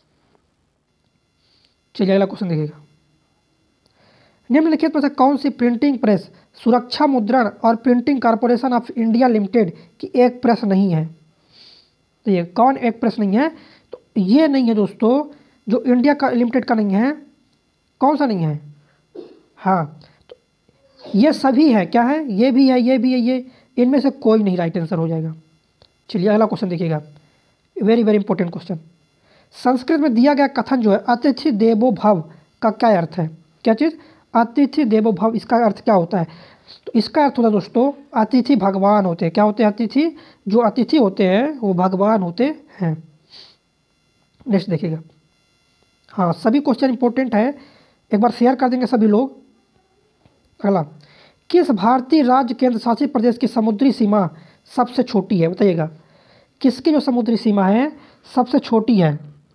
A: चलिए अगला क्वेश्चन देखिएगा। निम्नलिखित में से कौन सी प्रिंटिंग प्रेस सुरक्षा मुद्रण और printing corporation of India limited की एक प्रेस नहीं है? तो ये कौन एक प्रेस नहीं है? तो ये नहीं है दोस्तों, जो इंडिया का लिमिटेड का नहीं है। कौन सा नहीं है? हाँ तो ये सभी है। क्या है? ये भी है, ये भी है, ये इनमें से कोई नहीं राइट आंसर हो जाएगा। चलिए अगला क्वेश्चन देखिएगा, very very important question. Sanskrit में दिया गया कथन जो है अतिथि देवो भव का क्या अर्थ है? क्या चीज़? अतिथि देवो भव। इसका अर्थ क्या होता है? तो इसका अर्थ होता है दोस्तों अतिथि भगवान होते हैं। क्या होते हैं? अतिथि। जो अतिथि होते हैं वो भगवान होते हैं। नेक्स्ट देखिएगा। हाँ सभी क्वेश्चन इंपॉर्टेंट है, एक बार शेयर कर देंगे सभी लोग। अगला, किस भारतीय राज्य केंद्र शासित प्रदेश की समुद्री सीमा सबसे छोटी है? बताइएगा किसकी जो समुद्री सीमा है सबसे छोटी है?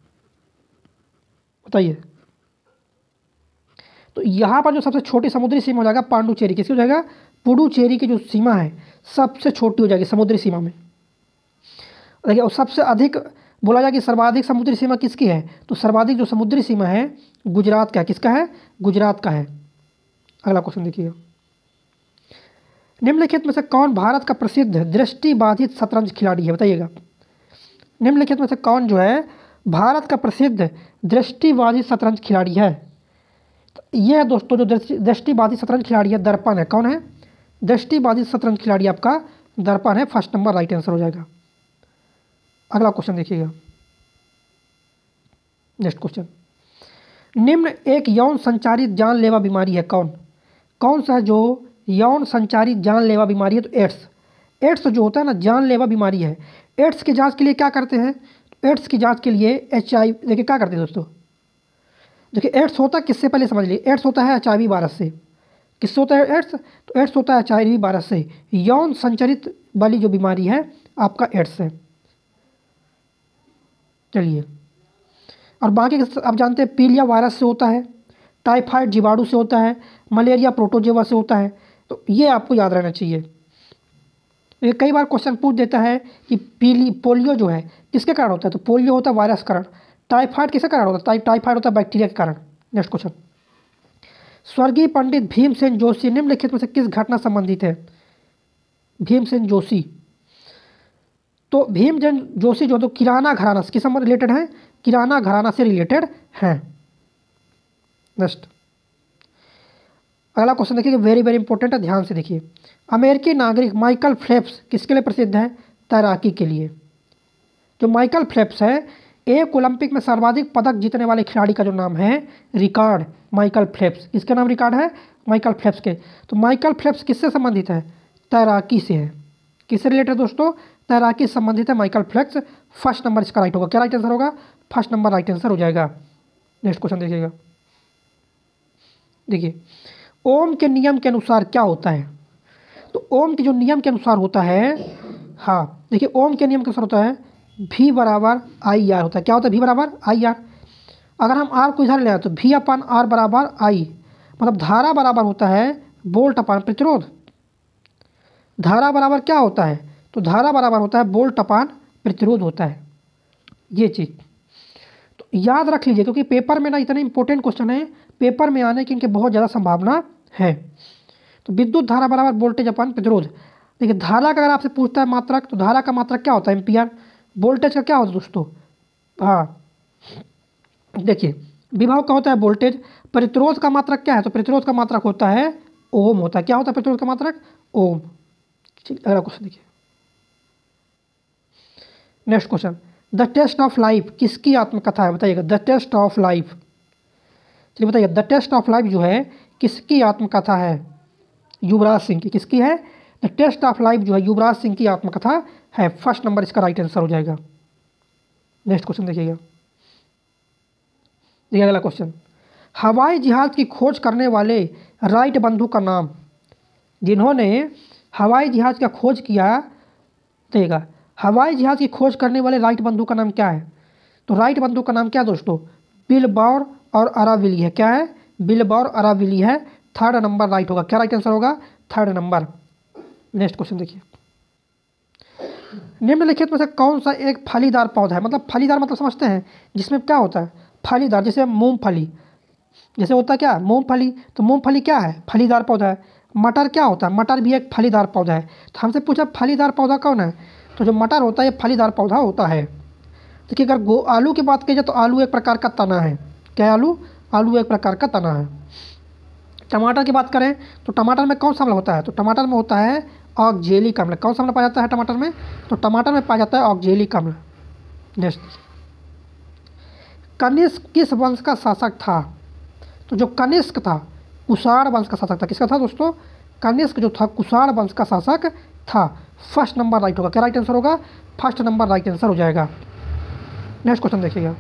A: बताइए। तो यहाँ पर जो सबसे छोटी समुद्री सीमा हो जाएगा पांडुचेरी। किसकी हो जाएगा? पुडुचेरी की जो सीमा है सबसे छोटी हो जाएगी समुद्री सीमा में। देखिए और सबसे अधिक बोला जाए कि सर्वाधिक समुद्री सीमा किसकी है, तो सर्वाधिक जो समुद्री सीमा है गुजरात का है। किसका है? गुजरात का है। अगला क्वेश्चन देखिएगा, निम्नलिखित में से कौन भारत का प्रसिद्ध दृष्टिबाधित शतरंज खिलाड़ी है? बताइएगा, निम्नलिखित में से कौन जो है भारत का प्रसिद्ध दृष्टिबाधित शतरंज खिलाड़ी है? तो यह दोस्तों जो दृष्टि दृष्टिबाधित शतरंज खिलाड़ी है दर्पण है। कौन है? दृष्टिबाधित शतरंज खिलाड़ी आपका दर्पण है। फर्स्ट नंबर राइट आंसर हो जाएगा। अगला क्वेश्चन देखिएगा, नेक्स्ट क्वेश्चन, निम्न एक यौन संचारित जानलेवा बीमारी है। कौन कौन सा है जो यौन संचारित जानलेवा बीमारी है? तो एड्स। एड्स जो होता है ना जानलेवा बीमारी है। एड्स की जांच के लिए क्या करते हैं? एड्स की जांच के लिए एच आई देखिए क्या करते हैं दोस्तों, देखिए एड्स होता है किससे, पहले समझ लीजिए। एड्स होता है एच आई वी वायरस से। किससे होता है एड्स? तो एड्स होता है एच आई वी वायरस से। यौन संचारित वाली जो बीमारी है आपका एड्स है। चलिए, और बाकी आप जानते हैं पीलिया वायरस से होता है, टाइफाइड जीवाणु से होता है, मलेरिया प्रोटोजोआ से होता है। तो ये आपको याद रहना चाहिए। ये कई बार क्वेश्चन पूछ देता है कि पीली पोलियो जो है किसके कारण होता है? तो पोलियो होता है वायरस के कारण। टाइफाइड किसके कारण होता है? टाइफाइड होता है बैक्टीरिया के कारण। नेक्स्ट क्वेश्चन, स्वर्गीय पंडित भीमसेन जोशी निम्नलिखित में से किस घटना संबंधित है? भीमसेन जोशी, तो भीमसेन जोशी जो तो किराना घराना से किस रिलेटेड है? किराना घराना से रिलेटेड है। नेक्स्ट अगला क्वेश्चन देखिए, वेरी वेरी इंपॉर्टेंट है, ध्यान से देखिए। अमेरिकी नागरिक माइकल फेल्प्स किसके लिए प्रसिद्ध है? तैराकी के लिए। जो माइकल फेल्प्स है एक ओलंपिक में सर्वाधिक पदक जीतने वाले खिलाड़ी का जो नाम है रिकॉर्ड माइकल फेल्प्स। किसका नाम रिकॉर्ड है? माइकल फेल्प्स के। तो माइकल फेल्प्स किससे संबंधित है? तैराकी से है। किससे रिलेटेड दोस्तों? तैराकी से संबंधित है माइकल फेल्प्स। फर्स्ट नंबर इसका राइट होगा। क्या राइट आंसर होगा? फर्स्ट नंबर राइट आंसर हो जाएगा। नेक्स्ट क्वेश्चन देखिएगा, देखिए ओम के नियम के अनुसार क्या होता है? तो ओम के जो नियम के अनुसार होता है, हाँ देखिए ओम के नियम के अनुसार होता है भी बराबर आई आर होता है। क्या होता है? भी बराबर आई आर। अगर हम आर को इधर ले आए तो भी अपन आर बराबर आई, मतलब धारा बराबर होता है वोल्ट अपान प्रतिरोध। धारा बराबर क्या होता है? तो धारा बराबर होता है वोल्ट अपान प्रतिरोध होता है। ये चीज़ तो याद रख लीजिए, क्योंकि पेपर में ना इतने इंपॉर्टेंट क्वेश्चन है, पेपर में आने की इनके बहुत ज़्यादा संभावना है। तो विद्युत धारा बराबर वोल्टेज अपन प्रतिरोध। देखिए धारा का अगर आपसे पूछता है मात्रक, तो धारा का मात्रक क्या होता है? एम्पियर। वोल्टेज का क्या होता है दोस्तों? हाँ देखिए विभव का होता है वोल्टेज। प्रतिरोध का मात्रक क्या है? तो प्रतिरोध का मात्रक होता है ओम होता है। क्या होता है प्रतिरोध का मात्रक? ओम। अगला क्वेश्चन देखिए, next question, the test of life किसकी आत्मकथा है? बताइएगा, द टेस्ट ऑफ लाइफ। चलिए बताइए, द टेस्ट ऑफ लाइफ जो है किसकी आत्मकथा है? युवराज सिंह की। किसकी है? द टेस्ट ऑफ लाइफ जो है युवराज सिंह की आत्मकथा है। फर्स्ट नंबर इसका राइट आंसर हो जाएगा। नेक्स्ट क्वेश्चन देखिएगा, देखिए अगला क्वेश्चन, हवाई जहाज की खोज करने वाले राइट बंधु का नाम। जिन्होंने हवाई जहाज का खोज किया, देखिएगा हवाई जहाज की खोज करने वाले राइट बंधु का नाम क्या है? तो राइट बंधु का नाम क्या है दोस्तों? बिलबॉर और अराविली है। क्या है? बिलबॉर अराविली है। थर्ड नंबर राइट होगा। क्या राइट आंसर होगा? Third number. नेक्स्ट क्वेश्चन देखिए, निम्नलिखित में से कौन सा एक फलीदार पौधा है? मतलब फलीदार मतलब समझते हैं जिसमें क्या होता है? फलीदार, जैसे मूंगफली, जैसे होता है क्या? मूंगफली। तो मूंगफली क्या है? फलीदार पौधा है। मटर क्या होता है? मटर भी एक फलीदार पौधा है। तो हमसे पूछा फलीदार पौधा कौन है? तो जो मटर होता है ये फलीदार पौधा होता है। देखिए अगर गो आलू की बात की जाए तो आलू एक प्रकार का तना है। क्या है आलू? आलू एक प्रकार का तना है। टमाटर की बात करें तो टमाटर में कौन सा अम्ल होता है? तो टमाटर में होता है ऑक्जेलिक अम्ल। कौन सा अम्ल पाया जाता है टमाटर में? तो टमाटर में पाया जाता है ऑक्जेलिक अम्ल। नेक्स्ट, कनिष्क किस वंश का शासक था? तो जो कनिष्क था कुषाण वंश का शासक था। किसका था दोस्तों? कनिष्क जो था कुषाण वंश का शासक था। फर्स्ट नंबर राइट होगा। क्या राइट आंसर होगा? फर्स्ट नंबर राइट आंसर हो जाएगा। नेक्स्ट क्वेश्चन देखिएगा,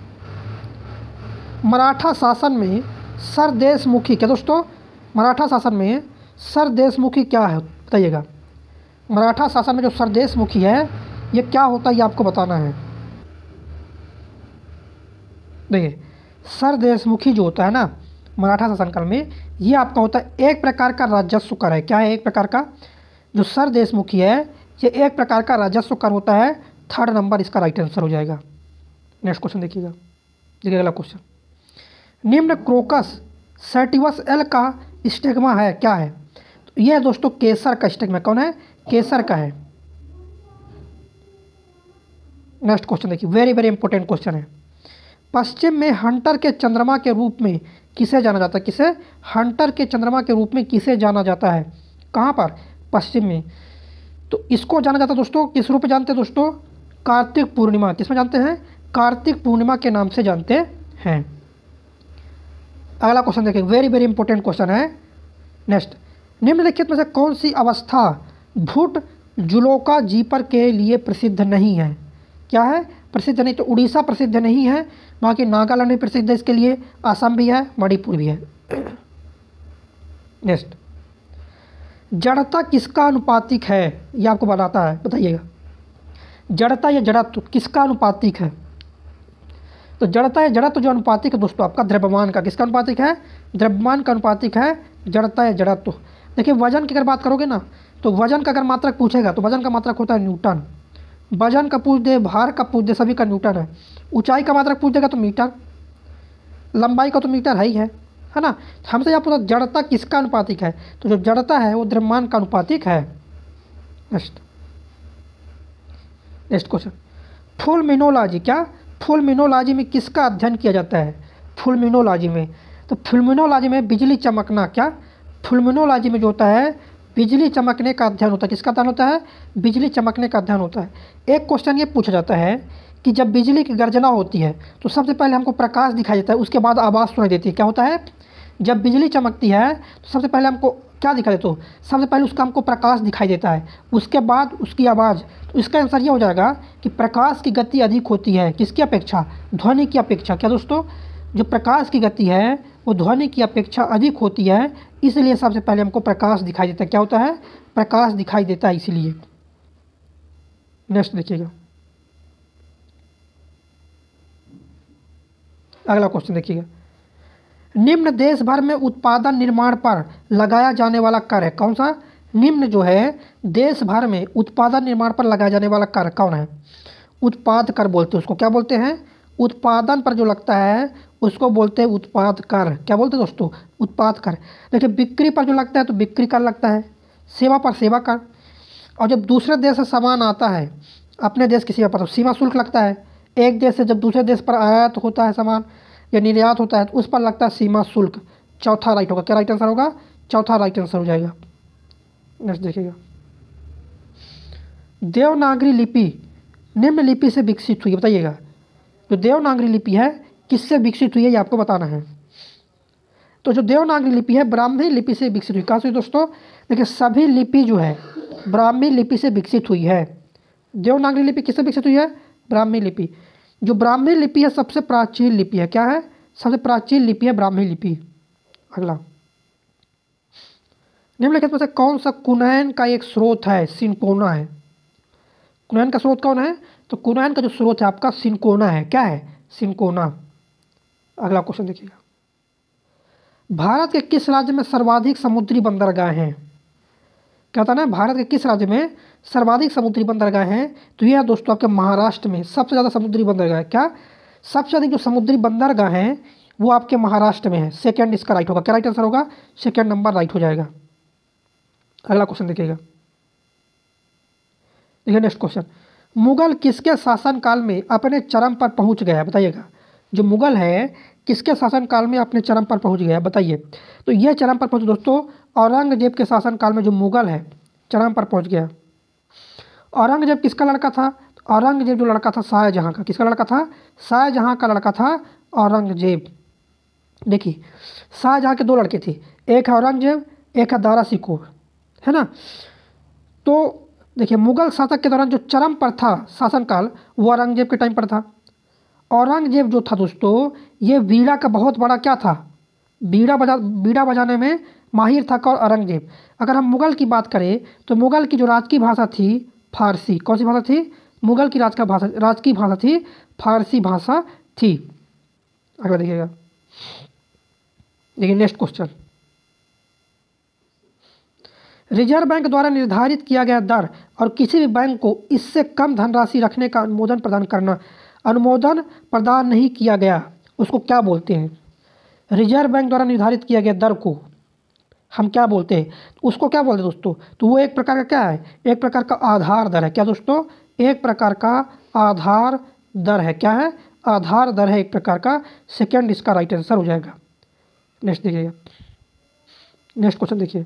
A: मराठा शासन में सरदेशमुखी, क्या दोस्तों? मराठा शासन में सरदेशमुखी क्या है? बताइएगा, मराठा शासन में जो सरदेशमुखी है ये क्या होता है? ये आपको बताना है। देखिए सरदेशमुखी जो होता है ना मराठा शासनकाल में, ये आपका होता है एक प्रकार का राजस्व कर है। क्या है? एक प्रकार का। जो सरदेशमुखी है ये एक प्रकार का राजस्व कर होता है। थर्ड नंबर इसका राइट आंसर हो जाएगा। नेक्स्ट क्वेश्चन देखिएगा, देखिए अगला क्वेश्चन, निम्न क्रोकस सैटिवस एल का स्टिग्मा है, क्या है? तो यह दोस्तों केसर का स्टिग्मा, कौन है? केसर का है। नेक्स्ट क्वेश्चन देखिए, वेरी वेरी इंपॉर्टेंट क्वेश्चन है। पश्चिम में हंटर के चंद्रमा के रूप में किसे जाना जाता है? किसे? हंटर के चंद्रमा के रूप में किसे जाना जाता है? कहाँ पर? पश्चिम में। तो इसको जाना जाता है दोस्तों, किस रूप में जानते हैं दोस्तों? कार्तिक पूर्णिमा। किस में जानते हैं? कार्तिक पूर्णिमा के नाम से जानते हैं। अगला क्वेश्चन देखिए, वेरी वेरी इंपॉर्टेंट क्वेश्चन है। नेक्स्ट, निम्नलिखित में से कौन सी अवस्था भूट जुलोका जीपर के लिए प्रसिद्ध नहीं है? क्या है? प्रसिद्ध नहीं। तो उड़ीसा प्रसिद्ध नहीं है, बाकी नागालैंड भी प्रसिद्ध है इसके लिए, असम भी है, मणिपुर भी है। नेक्स्ट, जड़ता किसका अनुपातिक है? ये आपको बताता है, बताइएगा। जड़ता या जड़त्व किसका अनुपातिक है? तो जड़ता या जड़त्व जो अनुपातिक है दोस्तों आपका द्रव्यमान का, किसका अनुपातिक है? द्रव्यमान का अनुपातिक है जड़ता या जड़त्व। देखिए वजन की अगर बात करोगे ना, तो वजन का अगर मात्रक पूछेगा तो वजन का मात्रक होता है न्यूटन। वजन का पूछ दे, भार का पूछ दे, सभी का न्यूटन है। ऊंचाई का मात्रक पूछ देगा तो मीटर, लंबाई का तो मीटर है ही है, है ना। हमसे यहाँ पूछा जड़ता किसका अनुपातिक है, तो जो जड़ता है वो द्रव्यमान का अनुपातिक है। नेक्स्ट नेक्स्ट क्वेश्चन, फुलमिनोलॉजी, क्या? फुलमिनोलॉजी में किसका अध्ययन किया जाता है? फुलमिनोलॉजी में, तो फुलमिनोलॉजी में बिजली चमकना, क्या? फुलमिनोलॉजी में जो होता है बिजली चमकने का अध्ययन होता है। किसका अध्ययन होता है? बिजली चमकने का अध्ययन होता है। एक क्वेश्चन ये पूछा जाता है कि जब बिजली की गर्जना होती है तो सबसे पहले हमको प्रकाश दिखाई देता है, उसके बाद आवाज़ सुनाई देती है। क्या होता है? जब बिजली चमकती है तो सबसे पहले हमको क्या दिखाई देता है? सबसे पहले उसका हमको प्रकाश दिखाई देता है, उसके बाद उसकी आवाज़। तो इसका आंसर ये हो जाएगा कि प्रकाश की गति अधिक होती है किसकी अपेक्षा? ध्वनि की अपेक्षा। क्या दोस्तों? जो प्रकाश की गति है वो ध्वनि की अपेक्षा अधिक होती है, इसलिए सबसे पहले हमको प्रकाश दिखाई देता है। क्या होता है? प्रकाश दिखाई देता है इसीलिए। नेक्स्ट देखिएगा, अगला क्वेश्चन देखिएगा, निम्न देश भर में उत्पादन निर्माण पर लगाया जाने वाला कर है, कौन सा? निम्न जो है देश भर में उत्पादन निर्माण पर लगाया जाने वाला कर कौन है? उत्पाद कर बोलते हैं उसको। क्या बोलते हैं? उत्पादन पर जो लगता है उसको बोलते हैं उत्पाद कर। क्या बोलते हैं दोस्तों? उत्पाद कर। देखिए बिक्री पर जो लगता है तो बिक्री कर लगता है, सेवा पर सेवा कर, और जब दूसरे देश से सामान आता है अपने देश की सीमा पर तो सीमा शुल्क लगता है। एक देश से जब दूसरे देश पर आयात होता है सामान या निर्यात होता है तो उस पर लगता है सीमा शुल्क। चौथा राइट होगा। क्या राइट आंसर होगा? चौथा राइट आंसर हो जाएगा। नेक्स्ट देखिएगा, देवनागरी लिपि निम्न लिपि से विकसित हुई है, बताइएगा। जो देवनागरी लिपि है किससे विकसित हुई है ये आपको बताना है। तो जो देवनागरी लिपि है ब्राह्मी लिपि से विकसित हुई। कहाँ से? दोस्तों देखिए सभी लिपि जो है ब्राह्मी लिपि से विकसित हुई है। देवनागरी लिपि किससे विकसित हुई है? ब्राह्मी लिपि। जो ब्राह्मी लिपि है सबसे प्राचीन लिपि है। क्या है? सबसे प्राचीन लिपि है ब्राह्मी लिपि। अगला, निम्नलिखित में से कौन सा कुनैन का एक स्रोत है? सिनकोना है। कुनैन का स्रोत कौन है? तो कुनैन का जो स्रोत है आपका सिनकोना है। क्या है? सिनकोना। अगला क्वेश्चन देखिएगा, भारत के किस राज्य में सर्वाधिक समुद्री बंदरगाह हैं? क्या होता है ना, भारत के किस राज्य में सर्वाधिक समुद्री बंदरगाह हैं? तो यह दोस्तों आपके महाराष्ट्र में सबसे ज़्यादा समुद्री बंदरगाह है। क्या? सबसे अधिक जो समुद्री बंदरगाह हैं वो आपके महाराष्ट्र में है। सेकंड इसका राइट होगा। क्या राइट आंसर होगा? सेकंड नंबर राइट हो जाएगा। अगला क्वेश्चन देखिएगा, देखिए नेक्स्ट क्वेश्चन, मुगल किसके शासनकाल में अपने चरम पर पहुंच गया? बताइएगा। जो मुगल है किसके शासनकाल में अपने चरम पर पहुंच गया? बताइए। तो यह चरम पर पहुंच दोस्तों औरंगजेब के शासनकाल में जो मुगल है चरम पर पहुंच गया। औरंगजेब किसका लड़का था? तो औरंगजेब जो लड़का था शाहजहाँ का। किसका लड़का था? शाहजहाँ का लड़का था औरंगजेब। देखिए शाहजहाँ के दो लड़के थे, एक है औरंगजेब, एक है दारा शिकोह, है ना। तो देखिए मुगल शासक के दौरान जो चरम पर था शासनकाल वो औरंगजेब के टाइम पर था। औरंगजेब जो था दोस्तों ये वीणा का बहुत बड़ा क्या था? बीड़ा बजा बीड़ा बजाने में माहिर था। और औरंगजेब, अगर हम मुगल की बात करें तो मुगल की जो राजकीय भाषा थी फारसी। कौन सी भाषा थी? मुगल की राज का भाषा राजकीय भाषा थी फारसी भाषा थी। अगला देखिएगा, देखिए नेक्स्ट क्वेश्चन, रिजर्व बैंक द्वारा निर्धारित किया गया दर और किसी भी बैंक को इससे कम धनराशि रखने का अनुमोदन प्रदान करना। अनुमोदन प्रदान नहीं किया गया उसको क्या बोलते हैं? रिजर्व बैंक द्वारा निर्धारित किया गया दर को हम क्या बोलते हैं? उसको क्या बोलते हैं दोस्तों? तो वो एक प्रकार का क्या है? एक प्रकार का आधार दर है। क्या दोस्तों? एक प्रकार का आधार दर है। क्या है? आधार दर है एक प्रकार का। सेकंड इसका राइट आंसर हो जाएगा। नेक्स्ट देखिएगा, नेक्स्ट क्वेश्चन देखिए।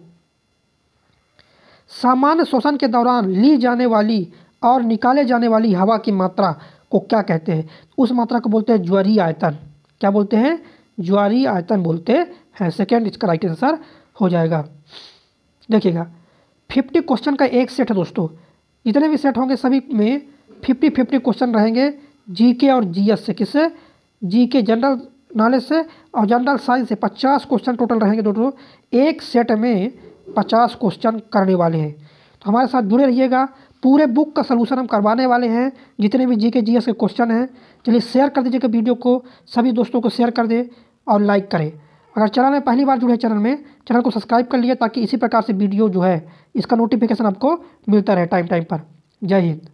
A: सामान्य श्वसन के दौरान ली जाने वाली और निकाले जाने वाली हवा की मात्रा को क्या कहते हैं? उस मात्रा को बोलते हैं ज्वारीय आयतन। क्या बोलते हैं? ज्वारीय आयतन बोलते हैं। सेकंड इसका राइट आंसर हो जाएगा। देखिएगा, फिफ्टी क्वेश्चन का एक सेट है दोस्तों। जितने भी सेट होंगे सभी में फिफ्टी फिफ्टी क्वेश्चन रहेंगे जीके और जीएस से। किससे? जीके जनरल नॉलेज से और जनरल साइंस से पचास क्वेश्चन टोटल रहेंगे दोस्तों। एक सेट में पचास क्वेश्चन करने वाले हैं, तो हमारे साथ जुड़े रहिएगा। पूरे बुक का सलूशन हम करवाने वाले हैं, जितने भी जीके जीएस के क्वेश्चन हैं। चलिए शेयर कर दीजिएगा वीडियो को, सभी दोस्तों को शेयर कर दें और लाइक करें। अगर चैनल में पहली बार जुड़े हैं चैनल में, चैनल को सब्सक्राइब कर लिए ताकि इसी प्रकार से वीडियो जो है इसका नोटिफिकेशन आपको मिलता रहे टाइम टाइम पर। जय हिंद।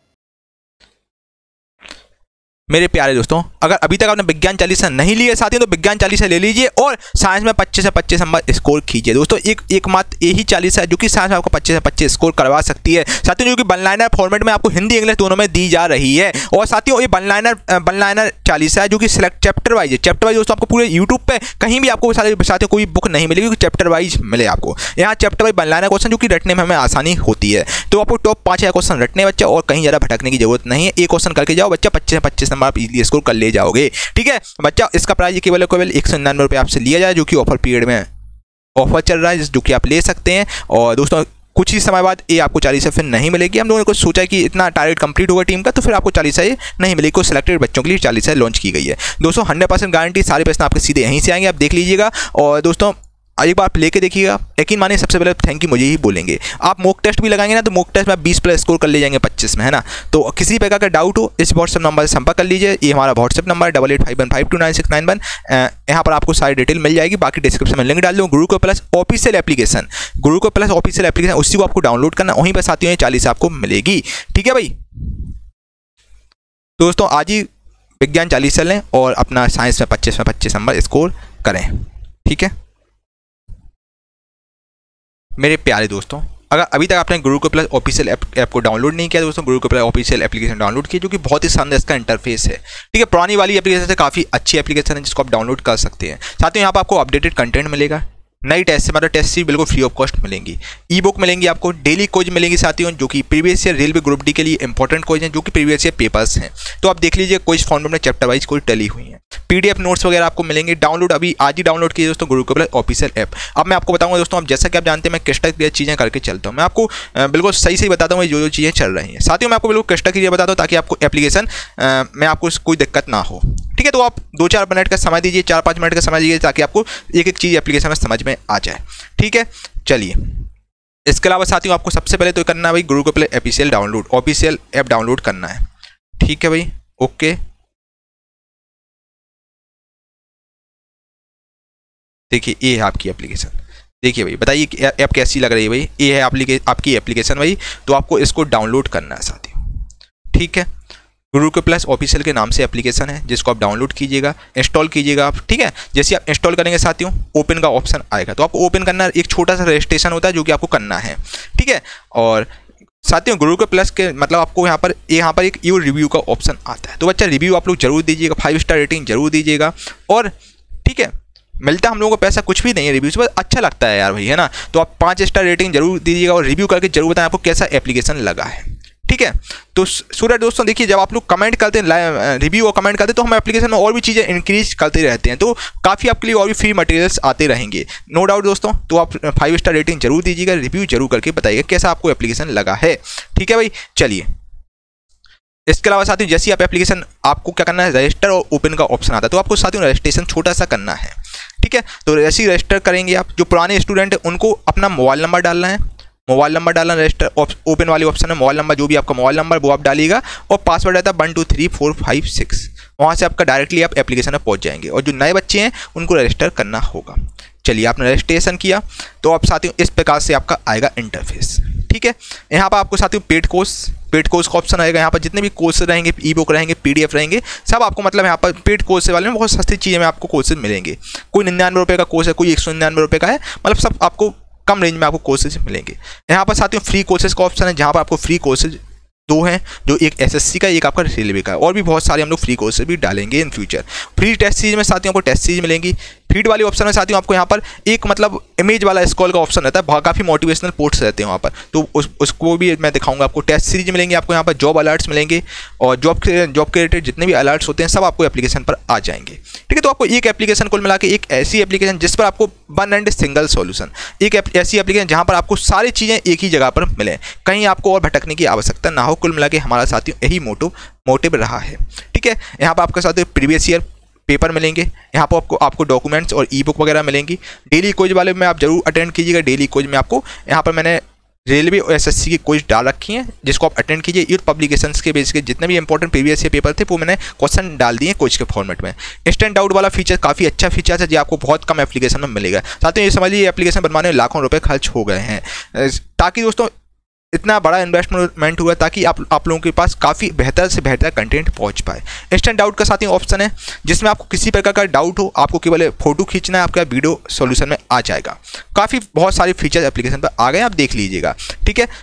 B: मेरे प्यारे दोस्तों, अगर अभी तक आपने विज्ञान चालीसा नहीं लिया साथियों तो विज्ञान चालीसा ले लीजिए और साइंस में पच्चीस से पच्चीस नंबर स्कोर कीजिए दोस्तों। एक एकमात्र यही चालीसा है जो कि साइंस में आपको पच्चीस से पच्चीस स्कोर करवा सकती है साथियों, जो कि वन लाइनर फॉर्मेट में आपको हिंदी इंग्लिश दोनों में दी जा रही है। और साथियों ये वन लाइनर वन लाइनर चालीसा है जो कि सिलेक्ट चैप्टर वाइज है। चैप्टर वाइज दोस्तों आपको पूरे यूट्यूब पे कहीं भी आपको साथियों कोई बुक नहीं मिलेगी, क्योंकि चैप्टर वाइज मिले आपको। यहाँ chapter wise one liner question जो कि रटने में हमें आसानी होती है। तो आपको टॉप पाँच हजार क्वेश्चन रटने बच्चा, और कहीं ज़्यादा भटकने की जरूरत नहीं है। एक क्वेश्चन करके जाओ बच्चा, पच्चीस से पच्चीस नंबर आप इजीली स्कोर ले जाओगे। ठीक है बच्चा, इसका प्राइस केवल केवल एक सौ निन्यानवे रुपये आपसे लिया जाए, जो कि ऑफर पीरियड में ऑफर चल रहा है, जो कि आप ले सकते हैं। और दोस्तों कुछ ही समय बाद ये आपको चालीसा फिर नहीं मिलेगी। हम लोगों ने कुछ सोचा कि इतना टारगेट कंप्लीट होगा टीम का, तो फिर आपको चालीसा ये नहीं मिलेगी। कुछ सिलेक्टेड बच्चों के लिए चालीसा लॉन्च की गई है दोस्तों। हंड्रेड परसेंट गारंटी, सारे प्रश्न आपके सीधे यहीं से आएंगे, आप देख लीजिएगा। और दोस्तों एक बार आप लेके देखिएगा, यकीन मानिए सबसे पहले थैंक यू मुझे ही बोलेंगे। आप मॉक टेस्ट भी लगाएंगे ना, तो मॉक टेस्ट में आप बीस प्लस स्कोर कर ले जाएंगे पच्चीस में, है ना। तो किसी प्रकार का डाउट हो इस व्हाट्सएप नंबर से संपर्क कर लीजिए। ये हमारा WhatsApp number double eight five one five two nine six nine one. यहाँ पर आपको सारी डिटेल मिल जाएगी। बाकी डिस्क्रिप्शन में लिंक डाल दूँ। Gurukul plus official application, Gurukul plus official application, उसी को आपको डाउनलोड करना, वहीं पर साथियों ये चालीस आपको मिलेगी। ठीक है भाई दोस्तों, आज ही विज्ञान चालीसा लें और अपना साइंस में पच्चीस में पच्चीस नंबर स्कोर करें। ठीक है मेरे प्यारे दोस्तों, अगर अभी तक आपने Gurukul plus official app app को डाउनलोड नहीं किया दोस्तों, Gurukul plus official application download किया, जो कि बहुत ही शानदार इसका इंटरफेस है। ठीक है, पुरानी वाली एप्लीकेशन से काफ़ी अच्छी एप्लीकेशन है जिसको आप डाउनलोड कर सकते हैं। साथ ही यहाँ पर आपको अपडेटेड कंटेंट मिलेगा, नई टेस्ट से मतलब टेस्ट सीट बिल्कुल फ्री ऑफ कॉस्ट मिलेंगी, ई बुक मिलेंगी आपको, डेली क्विज मिलेंगी साथियों, जो कि previous year railway group D के लिए इंपॉर्टेंट क्विज हैं, जो कि प्रीवियस ईयर पेपर्स हैं। तो आप देख लीजिए क्विज फॉर्मेट में चैप्टर वाइज कोई टली हुई है। पीडीएफ नोट्स वगैरह आपको मिलेंगे। डाउनलोड अभी आज ही डाउनलोड कीजिए दोस्तों गुरुकुल प्लस ऑफिशियल ऐप। अब मैं आपको बताऊंगा दोस्तों, अब जैसा कि आप जानते हैं मैं क्रिस्टल क्लियर चीज़ें करके चलता हूँ। मैं आपको बिल्कुल सही सही बताता हूँ जो जो चीज़ें चल रही हैं साथियों। मैं आपको बिल्कुल क्रिस्टल क्लियर बताता हूँ ताकि आपको एप्लीकेशन में आपको कोई दिक्कत ना हो। ठीक है, तो आप दो चार मिनट का समय दीजिए, चार पाँच मिनट का समय दीजिए, ताकि आपको एक एक चीज़ एप्लीकेशन में समझ में आ जाए। ठीक है, चलिए इसके अलावा साथियों आपको सबसे पहले तो करना है भाई Gurukul plus official download, official app download करना है। ठीक है भाई, ओके। देखिए ये है आपकी एप्लीकेशन। देखिए भाई, बताइए ऐप कैसी लग रही है भाई। ये है आपकी एप्लीकेशन भाई, तो आपको इसको डाउनलोड करना है साथियों। ठीक है, गुरुकुल प्लस ऑफिशियल के नाम से एप्लीकेशन है, जिसको आप डाउनलोड कीजिएगा, इंस्टॉल कीजिएगा आप। ठीक है, जैसे आप इंस्टॉल करेंगे साथियों ओपन का ऑप्शन आएगा, तो आपको ओपन करना, एक छोटा सा रजिस्ट्रेशन होता है जो कि आपको करना है। ठीक है, और साथियों गुरुकुल प्लस के मतलब आपको यहाँ पर यहाँ पर एक यू रिव्यू का ऑप्शन आता है, तो बच्चा रिव्यू आप लोग जरूर दीजिएगा, फाइव स्टार रेटिंग जरूर दीजिएगा। और ठीक है, मिलता हम लोगों को पैसा कुछ भी नहीं है रिव्यू से, बस अच्छा लगता है यार भाई, है ना। तो आप पाँच स्टार रेटिंग जरूर दीजिएगा और रिव्यू करके जरूर बताएं आपको कैसा एप्लीकेशन लगा है। ठीक है, तो सूरज दोस्तों देखिए, जब आप लोग कमेंट करते हैं, रिव्यू और कमेंट करते हैं, तो हम एप्लीकेशन में और भी चीज़ें इंक्रीज करते रहते हैं, तो काफ़ी आपके लिए और भी फ्री मटेरियल्स आते रहेंगे, नो डाउट दोस्तों। तो आप फाइव स्टार रेटिंग जरूर दीजिएगा, रिव्यू जरूर करके बताइएगा कैसा आपको एप्लीकेशन लगा है। ठीक है भाई, चलिए इसके अलावा साथियों जैसे आप एप्लीकेशन आपको क्या करना है, रजिस्टर और ओपन का ऑप्शन आता है, तो आपको साथियों रजिस्ट्रेशन छोटा सा करना है। ठीक है, तो जैसे ही रजिस्टर करेंगे आप, जो पुराने स्टूडेंट हैं उनको अपना मोबाइल नंबर डालना है, मोबाइल नंबर डालना, रजिस्टर ओपन वाली ऑप्शन है, मोबाइल नंबर जो भी आपका मोबाइल नंबर वो आप डालिएगा, और पासवर्ड रहता है one two three four five six. वहाँ से आपका डायरेक्टली आप एप्लीकेशन में पहुँच जाएंगे, और जो नए बच्चे हैं उनको रजिस्टर करना होगा। चलिए आपने रजिस्ट्रेशन किया, तो आप साथियों इस प्रकार से आपका आएगा इंटरफेस। ठीक है, यहाँ पर आपको साथियों पेड कोर्स पेड कोर्स का ऑप्शन आएगा। यहाँ पर जितने भी कोर्स रहेंगे, ई बुक रहेंगे, पीडीएफ रहेंगे, सब आपको मतलब यहाँ पर पेड कोर्स वाले में बहुत सस्ती चीज़ें में आपको कोर्सेज मिलेंगे। कोई निन्यानवे रुपये का कोर्स है, कोई एक सौ निन्यानवे रुपये का है, मतलब सब आपको कम रेंज में आपको कोर्सेज मिलेंगे। यहाँ पर साथियों फ्री कोर्सेज का ऑप्शन है, जहाँ पर आपको फ्री कोर्सेज दो हैं, जो एक एसएससी का, एक आपका रेलवे का है, और भी बहुत सारे हम लोग फ्री कोर्सेज भी डालेंगे in future. Free test series में साथियों आपको टेस्ट सीरीज मिलेंगी। फीड वाले ऑप्शन में साथियों आपको यहाँ पर एक मतलब इमेज वाला स्क्रॉल का ऑप्शन रहता है, काफ़ी मोटिवेशनल पोस्ट्स रहते हैं वहाँ पर, तो उस उसको भी मैं दिखाऊंगा आपको। टेस्ट सीरीज मिलेंगे आपको, यहाँ पर जॉब अलर्ट्स मिलेंगे, और जॉब के जॉब के रिलेटेड जितने भी अलर्ट्स होते हैं सब आपको एप्लीकेशन पर आ जाएंगे। ठीक है, तो आपको एक एप्लीकेशन कुल मिला के, एक ऐसी एप्लीकेशन जिस पर आपको वन एंड सिंगल सॉल्यूशन, एक ऐसी एप्लीकेशन जहाँ पर आपको सारी चीज़ें एक ही जगह पर मिले, कहीं आपको और भटकने की आवश्यकता ना हो। कुल मिला के हमारा साथियों यही मोटिव मोटिव रहा है। ठीक है, यहाँ पर आपके साथ प्रीवियस ईयर पेपर मिलेंगे, यहाँ पर आपको आपको डॉक्यूमेंट्स और ई बुक वगैरह मिलेंगी। डेली क्विज वाले में आप जरूर अटेंड कीजिएगा। डेली क्विज में आपको यहाँ पर मैंने रेलवे और एसएससी की क्विज डाल रखी हैं, जिसको आप अटेंड कीजिए। यूथ पब्लिकेशंस के बेस के जितने भी इंपॉर्टेंट प्रीवियस ईयर पेपर थे वो मैंने क्वेश्चन डाल दिए क्विज के फॉर्मेट में। इंस्टेंट डाउट वाला फीचर काफ़ी अच्छा फीचर है, जो आपको बहुत कम एप्लीकेशन में मिलेगा। साथ ही ये समझिए ये एप्लीकेशन बनवाने में लाखों रुपये खर्च हो गए हैं, ताकि दोस्तों इतना बड़ा इन्वेस्टमेंट हुआ ताकि आप आप लोगों के पास काफ़ी बेहतर से बेहतर कंटेंट पहुंच पाए। इंस्टेंट डाउट का साथ ही ऑप्शन है, जिसमें आपको किसी प्रकार का डाउट हो, आपको केवल फोटो खींचना है, आपका वीडियो सॉल्यूशन में आ जाएगा। काफ़ी बहुत सारे फीचर्स एप्लीकेशन पर आ गए, आप देख लीजिएगा। ठीक है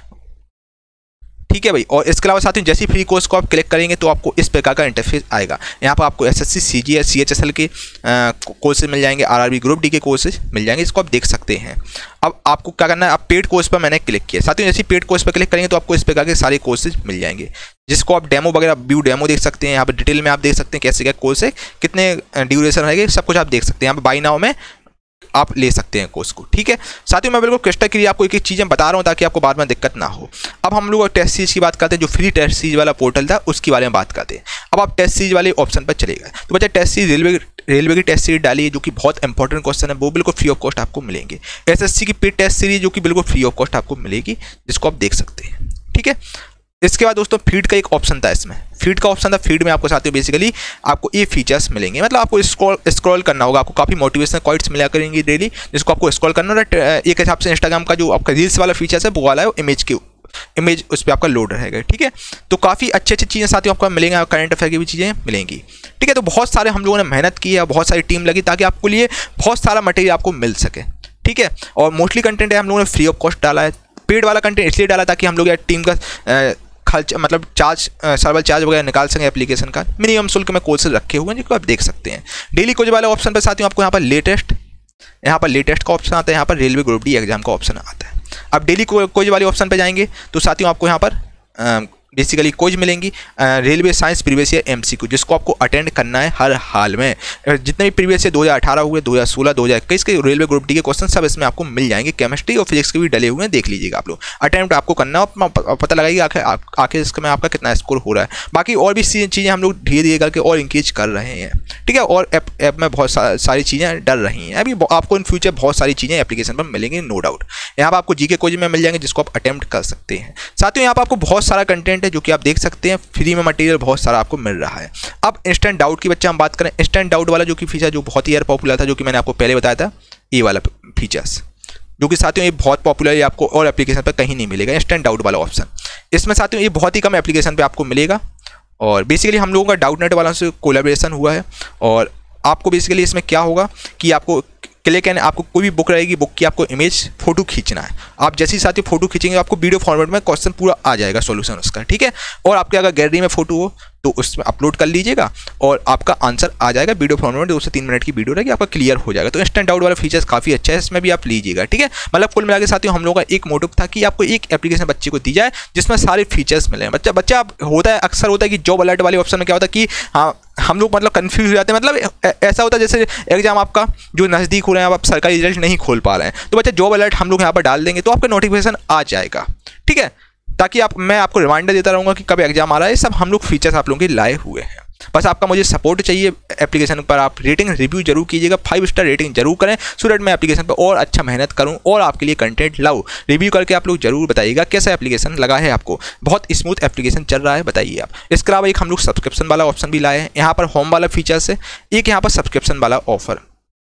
B: ठीक है भाई, और इसके अलावा साथियों जैसे फ्री कोर्स को आप क्लिक करेंगे तो आपको इस प्रकार का इंटरफेस आएगा। यहाँ पर आपको एसएससी, सीजीएल, सीएचएसएल के कोर्सेज मिल जाएंगे, आरआरबी ग्रुप डी के कोर्सेज मिल जाएंगे, इसको आप देख सकते हैं। अब आपको क्या करना है, आप पेड कोर्स पर मैंने क्लिक किया। साथियों जैसे पेड कोर्स पर क्लिक करेंगे तो आपको इस प्रकार के सारे कोर्सेज मिल जाएंगे, जिसको आप डेमो वगैरह व्यू डेमो देख सकते हैं। यहाँ पर डिटेल में आप देख सकते हैं कैसे क्या कोर्स है, कितने ड्यूरेशन रहेंगे, सब कुछ आप देख सकते हैं। यहाँ पर बाई नाउ में आप ले सकते हैं कोर्स को। ठीक है साथियों, मैं बिल्कुल क्रिस्टल क्लियर आपको एक एक चीज़ें बता रहा हूँ ताकि आपको बाद में दिक्कत ना हो। अब हम लोग टेस्ट सीरीज की बात करते हैं, जो फ्री टेस्ट सीरीज वाला पोर्टल था उसके बारे में बात करते हैं। अब आप टेस्ट सीरीज वाले ऑप्शन पर चले गए तो बच्चा टेस्ट सीरीज रेलवे रेलवे की टेस्ट सीरीज डाली है, जो कि बहुत इंपॉर्टेंट क्वेश्चन है, वो बिल्कुल फ्री ऑफ कॉस्ट आपको मिलेंगे। एसएससी की पेड टेस्ट सीरीज जो कि बिल्कुल फ्री ऑफ कॉस्ट आपको मिलेगी, जिसको आप देख सकते हैं। ठीक है, इसके बाद दोस्तों फीड का एक ऑप्शन था, इसमें फीड का ऑप्शन था। फीड में आपको साथियों बेसिकली आपको ये फीचर्स मिलेंगे, मतलब आपको स्क्रॉल स्क्रॉल करना होगा, आपको काफ़ी मोटिवेशनल क्वाइट्स मिला करेंगे डेली, जिसको आपको स्क्रॉल करना है। एक हिसाब से इंस्टाग्राम का जो आपका रील्स वाला फीचर्स है वो वाला है, इमेज के इमेज उस पर आपका लोड रहेगा। ठीक है, तो काफ़ी अच्छी अच्छी चीज़ें साथियों आपको मिलेंगे, करंट अफेयर की भी चीज़ें मिलेंगी। ठीक है, तो बहुत सारे हम लोगों ने मेहनत की है, बहुत सारी टीम लगी ताकि आपको लिए बहुत सारा मटेरियल आपको मिल सके। ठीक है, और मोस्टली कंटेंट है हम लोगों ने फ्री ऑफ कॉस्ट डाला है। पेड वाला कंटेंट इसलिए डाला ताकि हम लोग यार टीम का खर्च मतलब चार्ज सर्वर चार्ज वगैरह निकाल सकें एप्लीकेशन का। मिनिमम शुल्क में कोर्सेज रखे हुए हैं जिसको आप देख सकते हैं। डेली कोच वाले ऑप्शन पर साथियों आपको यहाँ पर लेटेस्ट यहाँ पर लेटेस्ट का ऑप्शन आता है, यहाँ पर रेलवे ग्रुप डी एग्जाम का ऑप्शन आता है। अब डेली कोच वाले ऑप्शन पर जाएंगे तो साथियों आपको यहाँ पर बेसिकली कोच मिलेंगी railway science previous year MCQ, जिसको आपको अटेंड करना है हर हाल में। जितने भी प्रीवियस ईयर दो हज़ार अठारह हुए, दो हज़ार सोलह, दो हज़ार इक्कीस के रेलवे ग्रुप डी के क्वेश्चन सब इसमें आपको मिल जाएंगे। केमिस्ट्री और फिजिक्स के भी डले हुए हैं, देख लीजिएगा आप लोग। अटेम्प्ट आपको करना है, पता लगाइए आखिर आखिर इसमें आपका कितना स्कोर हो रहा है। बाकी और भी चीज़ें हम लोग धीरे धीरे करके और इंक्रीज कर रहे हैं। ठीक है, और ऐप ऐप में बहुत सारी चीज़ें डल रही हैं। अभी आपको इन फ्यूचर बहुत सारी चीज़ें एप्लीकेशन पर मिलेंगी, नो डाउट। यहाँ पर आपको जीके कोच में मिल जाएंगे, जिसको आप अटेम्प्ट कर सकते हैं। साथियों यहाँ पर आपको बहुत सारा कंटेंट है जो कि आप देख सकते हैं, फ्री में मटेरियल बहुत सारा आपको मिल रहा है। अब इंस्टेंट डाउट की बच्चे हम बात करें, इंस्टेंट डाउट वाला जो कि फीचर जो बहुत ही यार पॉपुलर था, जो कि मैंने आपको पहले बताया था, ये वाला फीचर्स जो कि साथियों ये बहुत पॉपुलर है, आपको और एप्लीकेशन पर कहीं नहीं मिलेगा। इंस्टेंट डाउट वाला ऑप्शन इसमें साथियों ये बहुत ही कम एप्लीकेशन पे आपको मिलेगा, और बेसिकली हम लोगों का डाउट नेट वाला से कोलैबोरेशन हुआ है। और आपको बेसिकली इसमें क्या होगा कि आपको क्लिक एंड आपको कोई भी बुक रहेगी, बुक की आपको इमेज फोटो खींचना है। आप जैसे ही साथ ही फोटो खींचेंगे आपको वीडियो फॉर्मेट में क्वेश्चन पूरा आ जाएगा, सॉल्यूशन उसका। ठीक है, और आपके अगर गैलरी में फोटो हो तो उसमें अपलोड कर लीजिएगा और आपका आंसर आ जाएगा वीडियो फॉर्मेट में। दो से तीन मिनट की वीडियो रहेगी, आपका क्लियर हो जाएगा। तो इंस्टेंट डाउट वाला फीचर्स काफ़ी अच्छा है, इसमें भी आप लीजिएगा। ठीक है, मतलब कुल मिला के साथियों हम लोगों का एक मोटिव था कि आपको एक एप्लीकेशन बच्चे को दी जाए जिसमें सारे फीचर्स मिले। बच्चा बच्चा होता है, अक्सर होता है कि जॉब अलर्ट वाले ऑप्शन में क्या होता है कि हाँ हम लोग मतलब कंफ्यूज हो जाते हैं। मतलब ऐसा होता है जैसे एग्जाम आपका जो नज़दीक हो रहे हैं, आप सरकारी रिजल्ट नहीं खोल पा रहे हैं, तो बच्चा जॉब अलर्ट हम लोग यहाँ पर डाल देंगे तो आपका नोटिफिकेशन आ जाएगा। ठीक है, ताकि आप मैं आपको रिमाइंडर देता रहूँगा कि कब एग्जाम आ रहा है। सब हम लोग फीचर्स आप लोगों के लाए हुए हैं। बस आपका मुझे सपोर्ट चाहिए एप्लीकेशन पर। आप रेटिंग रिव्यू जरूर कीजिएगा, फाइव स्टार रेटिंग जरूर करें, सो दैट मैं एप्लीकेशन पर और अच्छा मेहनत करूं और आपके लिए कंटेंट लाऊं। रिव्यू करके आप लोग जरूर बताइएगा कैसा एप्लीकेशन लगा है आपको। बहुत स्मूथ एप्लीकेशन चल रहा है, बताइए आप। इसके अलावा एक हम लोग सब्सक्रिप्शन वाला ऑप्शन भी लाए हैं। यहाँ पर होम वाला फीचर्स है, एक यहाँ पर सब्सक्रिप्शन वाला ऑफर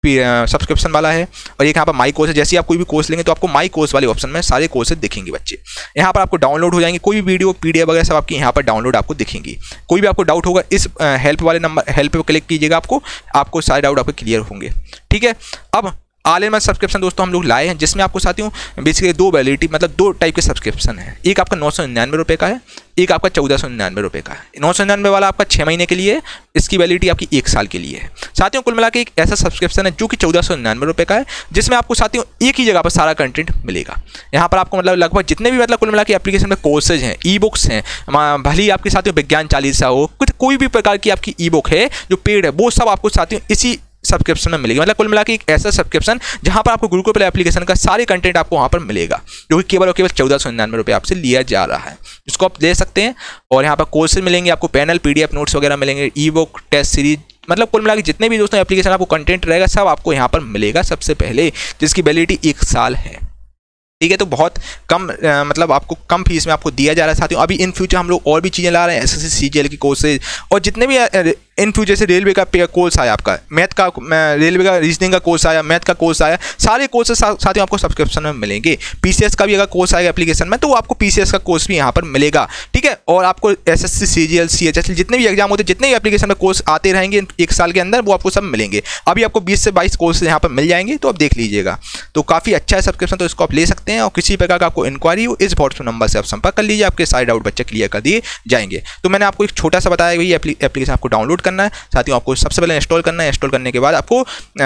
B: सब्सक्रिप्शन वाला है, और एक यहाँ पर माई कोर्स है। जैसे ही आप कोई भी कोर्स लेंगे तो आपको माई कोर्स वाले ऑप्शन में सारे कोर्सेज दिखेंगे बच्चे। यहाँ पर आपको डाउनलोड हो जाएंगे, कोई भी वीडियो पीडीएफ वगैरह सब आपकी यहाँ पर डाउनलोड आपको दिखेंगी। कोई भी आपको डाउट होगा इस हेल्प वाले नंबर हेल्प पर क्लिक कीजिएगा, आपको आपको सारे डाउट आपके क्लियर होंगे। ठीक है, अब ऑल इन वन सब्सक्रिप्शन दोस्तों हम लोग लाए हैं, जिसमें आपको साथियों बेसिकली दो वैलिडिटी मतलब दो टाइप के सब्सक्रिप्शन है। एक आपका नौ सौ निन्यानवे रुपये का है, एक आपका चौदह सौ निन्यानवे रुपये का है। नौ सौ निन्यानवे वाला आपका छः महीने के लिए है, इसकी वैलिडिटी आपकी एक साल के लिए है। साथियों कुल मिला के एक ऐसा सब्सक्रिप्शन है जो कि चौदह सौ निन्यानवे रुपये का है, जिसमें आपको साथियों एक ही जगह पर सारा कंटेंट मिलेगा। यहाँ पर आपको मतलब लगभग जितने भी मतलब कुल मिला के एप्लीकेशन में कोर्सेज हैं, ई बुक्स हैं, भले ही आपके साथियों विज्ञान चालीसा हो, कुछ कोई भी प्रकार की आपकी ई बुक है जो पेड है, वो सब आपको साथियों इसी सब्सक्रिप्शन में मिलेगी। मतलब कुल मिला के एक ऐसा सब्सक्रिप्शन जहां पर आपको गुरुकुल प्ले एप्लीकेशन का सारे कंटेंट आपको वहां पर मिलेगा, जो कि केवल और केवल चौदह सौ निन्यानवे रुपये आपसे लिया जा रहा है, जिसको आप ले सकते हैं। और यहाँ पर कोर्सेज मिलेंगे आपको, पैनल पीडीएफ नोट्स वगैरह मिलेंगे, ई बुक टेस्ट सीरीज, मतलब कुल मिला के जितने भी दोस्तों एप्लीकेशन आपको कंटेंट रहेगा सब आपको यहाँ पर मिलेगा सबसे पहले, जिसकी वैलिडिटी एक साल है। ठीक है, तो बहुत कम आ, मतलब आपको कम फीस में आपको दिया जा रहा है साथियों। अभी इन फ्यूचर हम लोग और भी चीज़ें ला रहे हैं, एसएससी सीजीएल की कोर्सेज, और जितने भी इन फ्यूचर से रेलवे का कोर्स आया, आपका मैथ का रेलवे का रीजनिंग का कोर्स आया, मैथ का कोर्स आया, सारे कोर्सेज सा, साथियों आपको सब्सक्रिप्शन में मिलेंगे। पीसीएस का भी अगर कोर्स आएगा एप्लीकेशन में तो आपको पीसीएस का कोर्स भी यहाँ पर मिलेगा। ठीक है, और आपको एसएससी सीजीएल सीएचएसएल जितने भी एग्जाम होते हैं, जितने भी एप्लीकेशन में कोर्स आते रहेंगे एक साल के अंदर, वो आपको सब मिलेंगे। अभी आपको बीस से बाईस कोर्स यहाँ पर मिल जाएंगे, तो आप देख लीजिएगा। तो काफ़ी अच्छा है सब्सक्रिप्शन, तो इसको आप ले सकते हैं। और किसी प्रकार का आपको इंक्वायरी हो इस व्हाट्सएप नंबर से आप संपर्क कर लीजिए, आपके सारे डाउट बच्चे क्लियर कर दिए जाएंगे। तो मैंने आपको एक छोटा सा बताया कि एप्लीकेशन आपको डाउनलोड करना है, साथियों आपको सबसे पहले इंस्टॉल करना है। इंस्टॉल करने के बाद आपको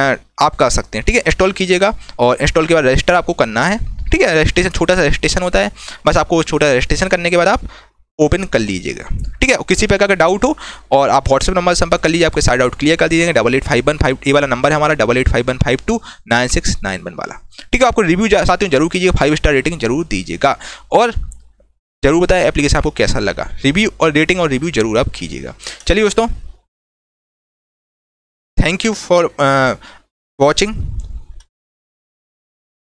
B: आप कर सकते हैं। ठीक है, इंस्टॉल कीजिएगा और इंस्टॉल के बाद रजिस्टर आपको करना है। ठीक है, रजिस्ट्रेशन छोटा सा रजिस्ट्रेशन होता है, बस आपको छोटा रजिस्ट्रेशन करने के बाद आप ओपन कर लीजिएगा। ठीक है, किसी प्रकार का डाउट हो और आप व्हाट्सएप नंबर संपर्क कर लीजिए, आपके सारे डाउट क्लियर कर दीजिएगा। Double eight five one five ये वाला नंबर है हमारा, double eight five one five two nine six nine one वाला। ठीक है, आपको रिव्यू साथियों जरूर कीजिएगा, फाइव स्टार रेटिंग जरूर दीजिएगा, और जरूर बताएं एप्लीकेशन आपको कैसा लगा। रिव्यू और रेटिंग और रिव्यू जरूर आप कीजिएगा। चलिए दोस्तों, थैंक यू फॉर वॉचिंग।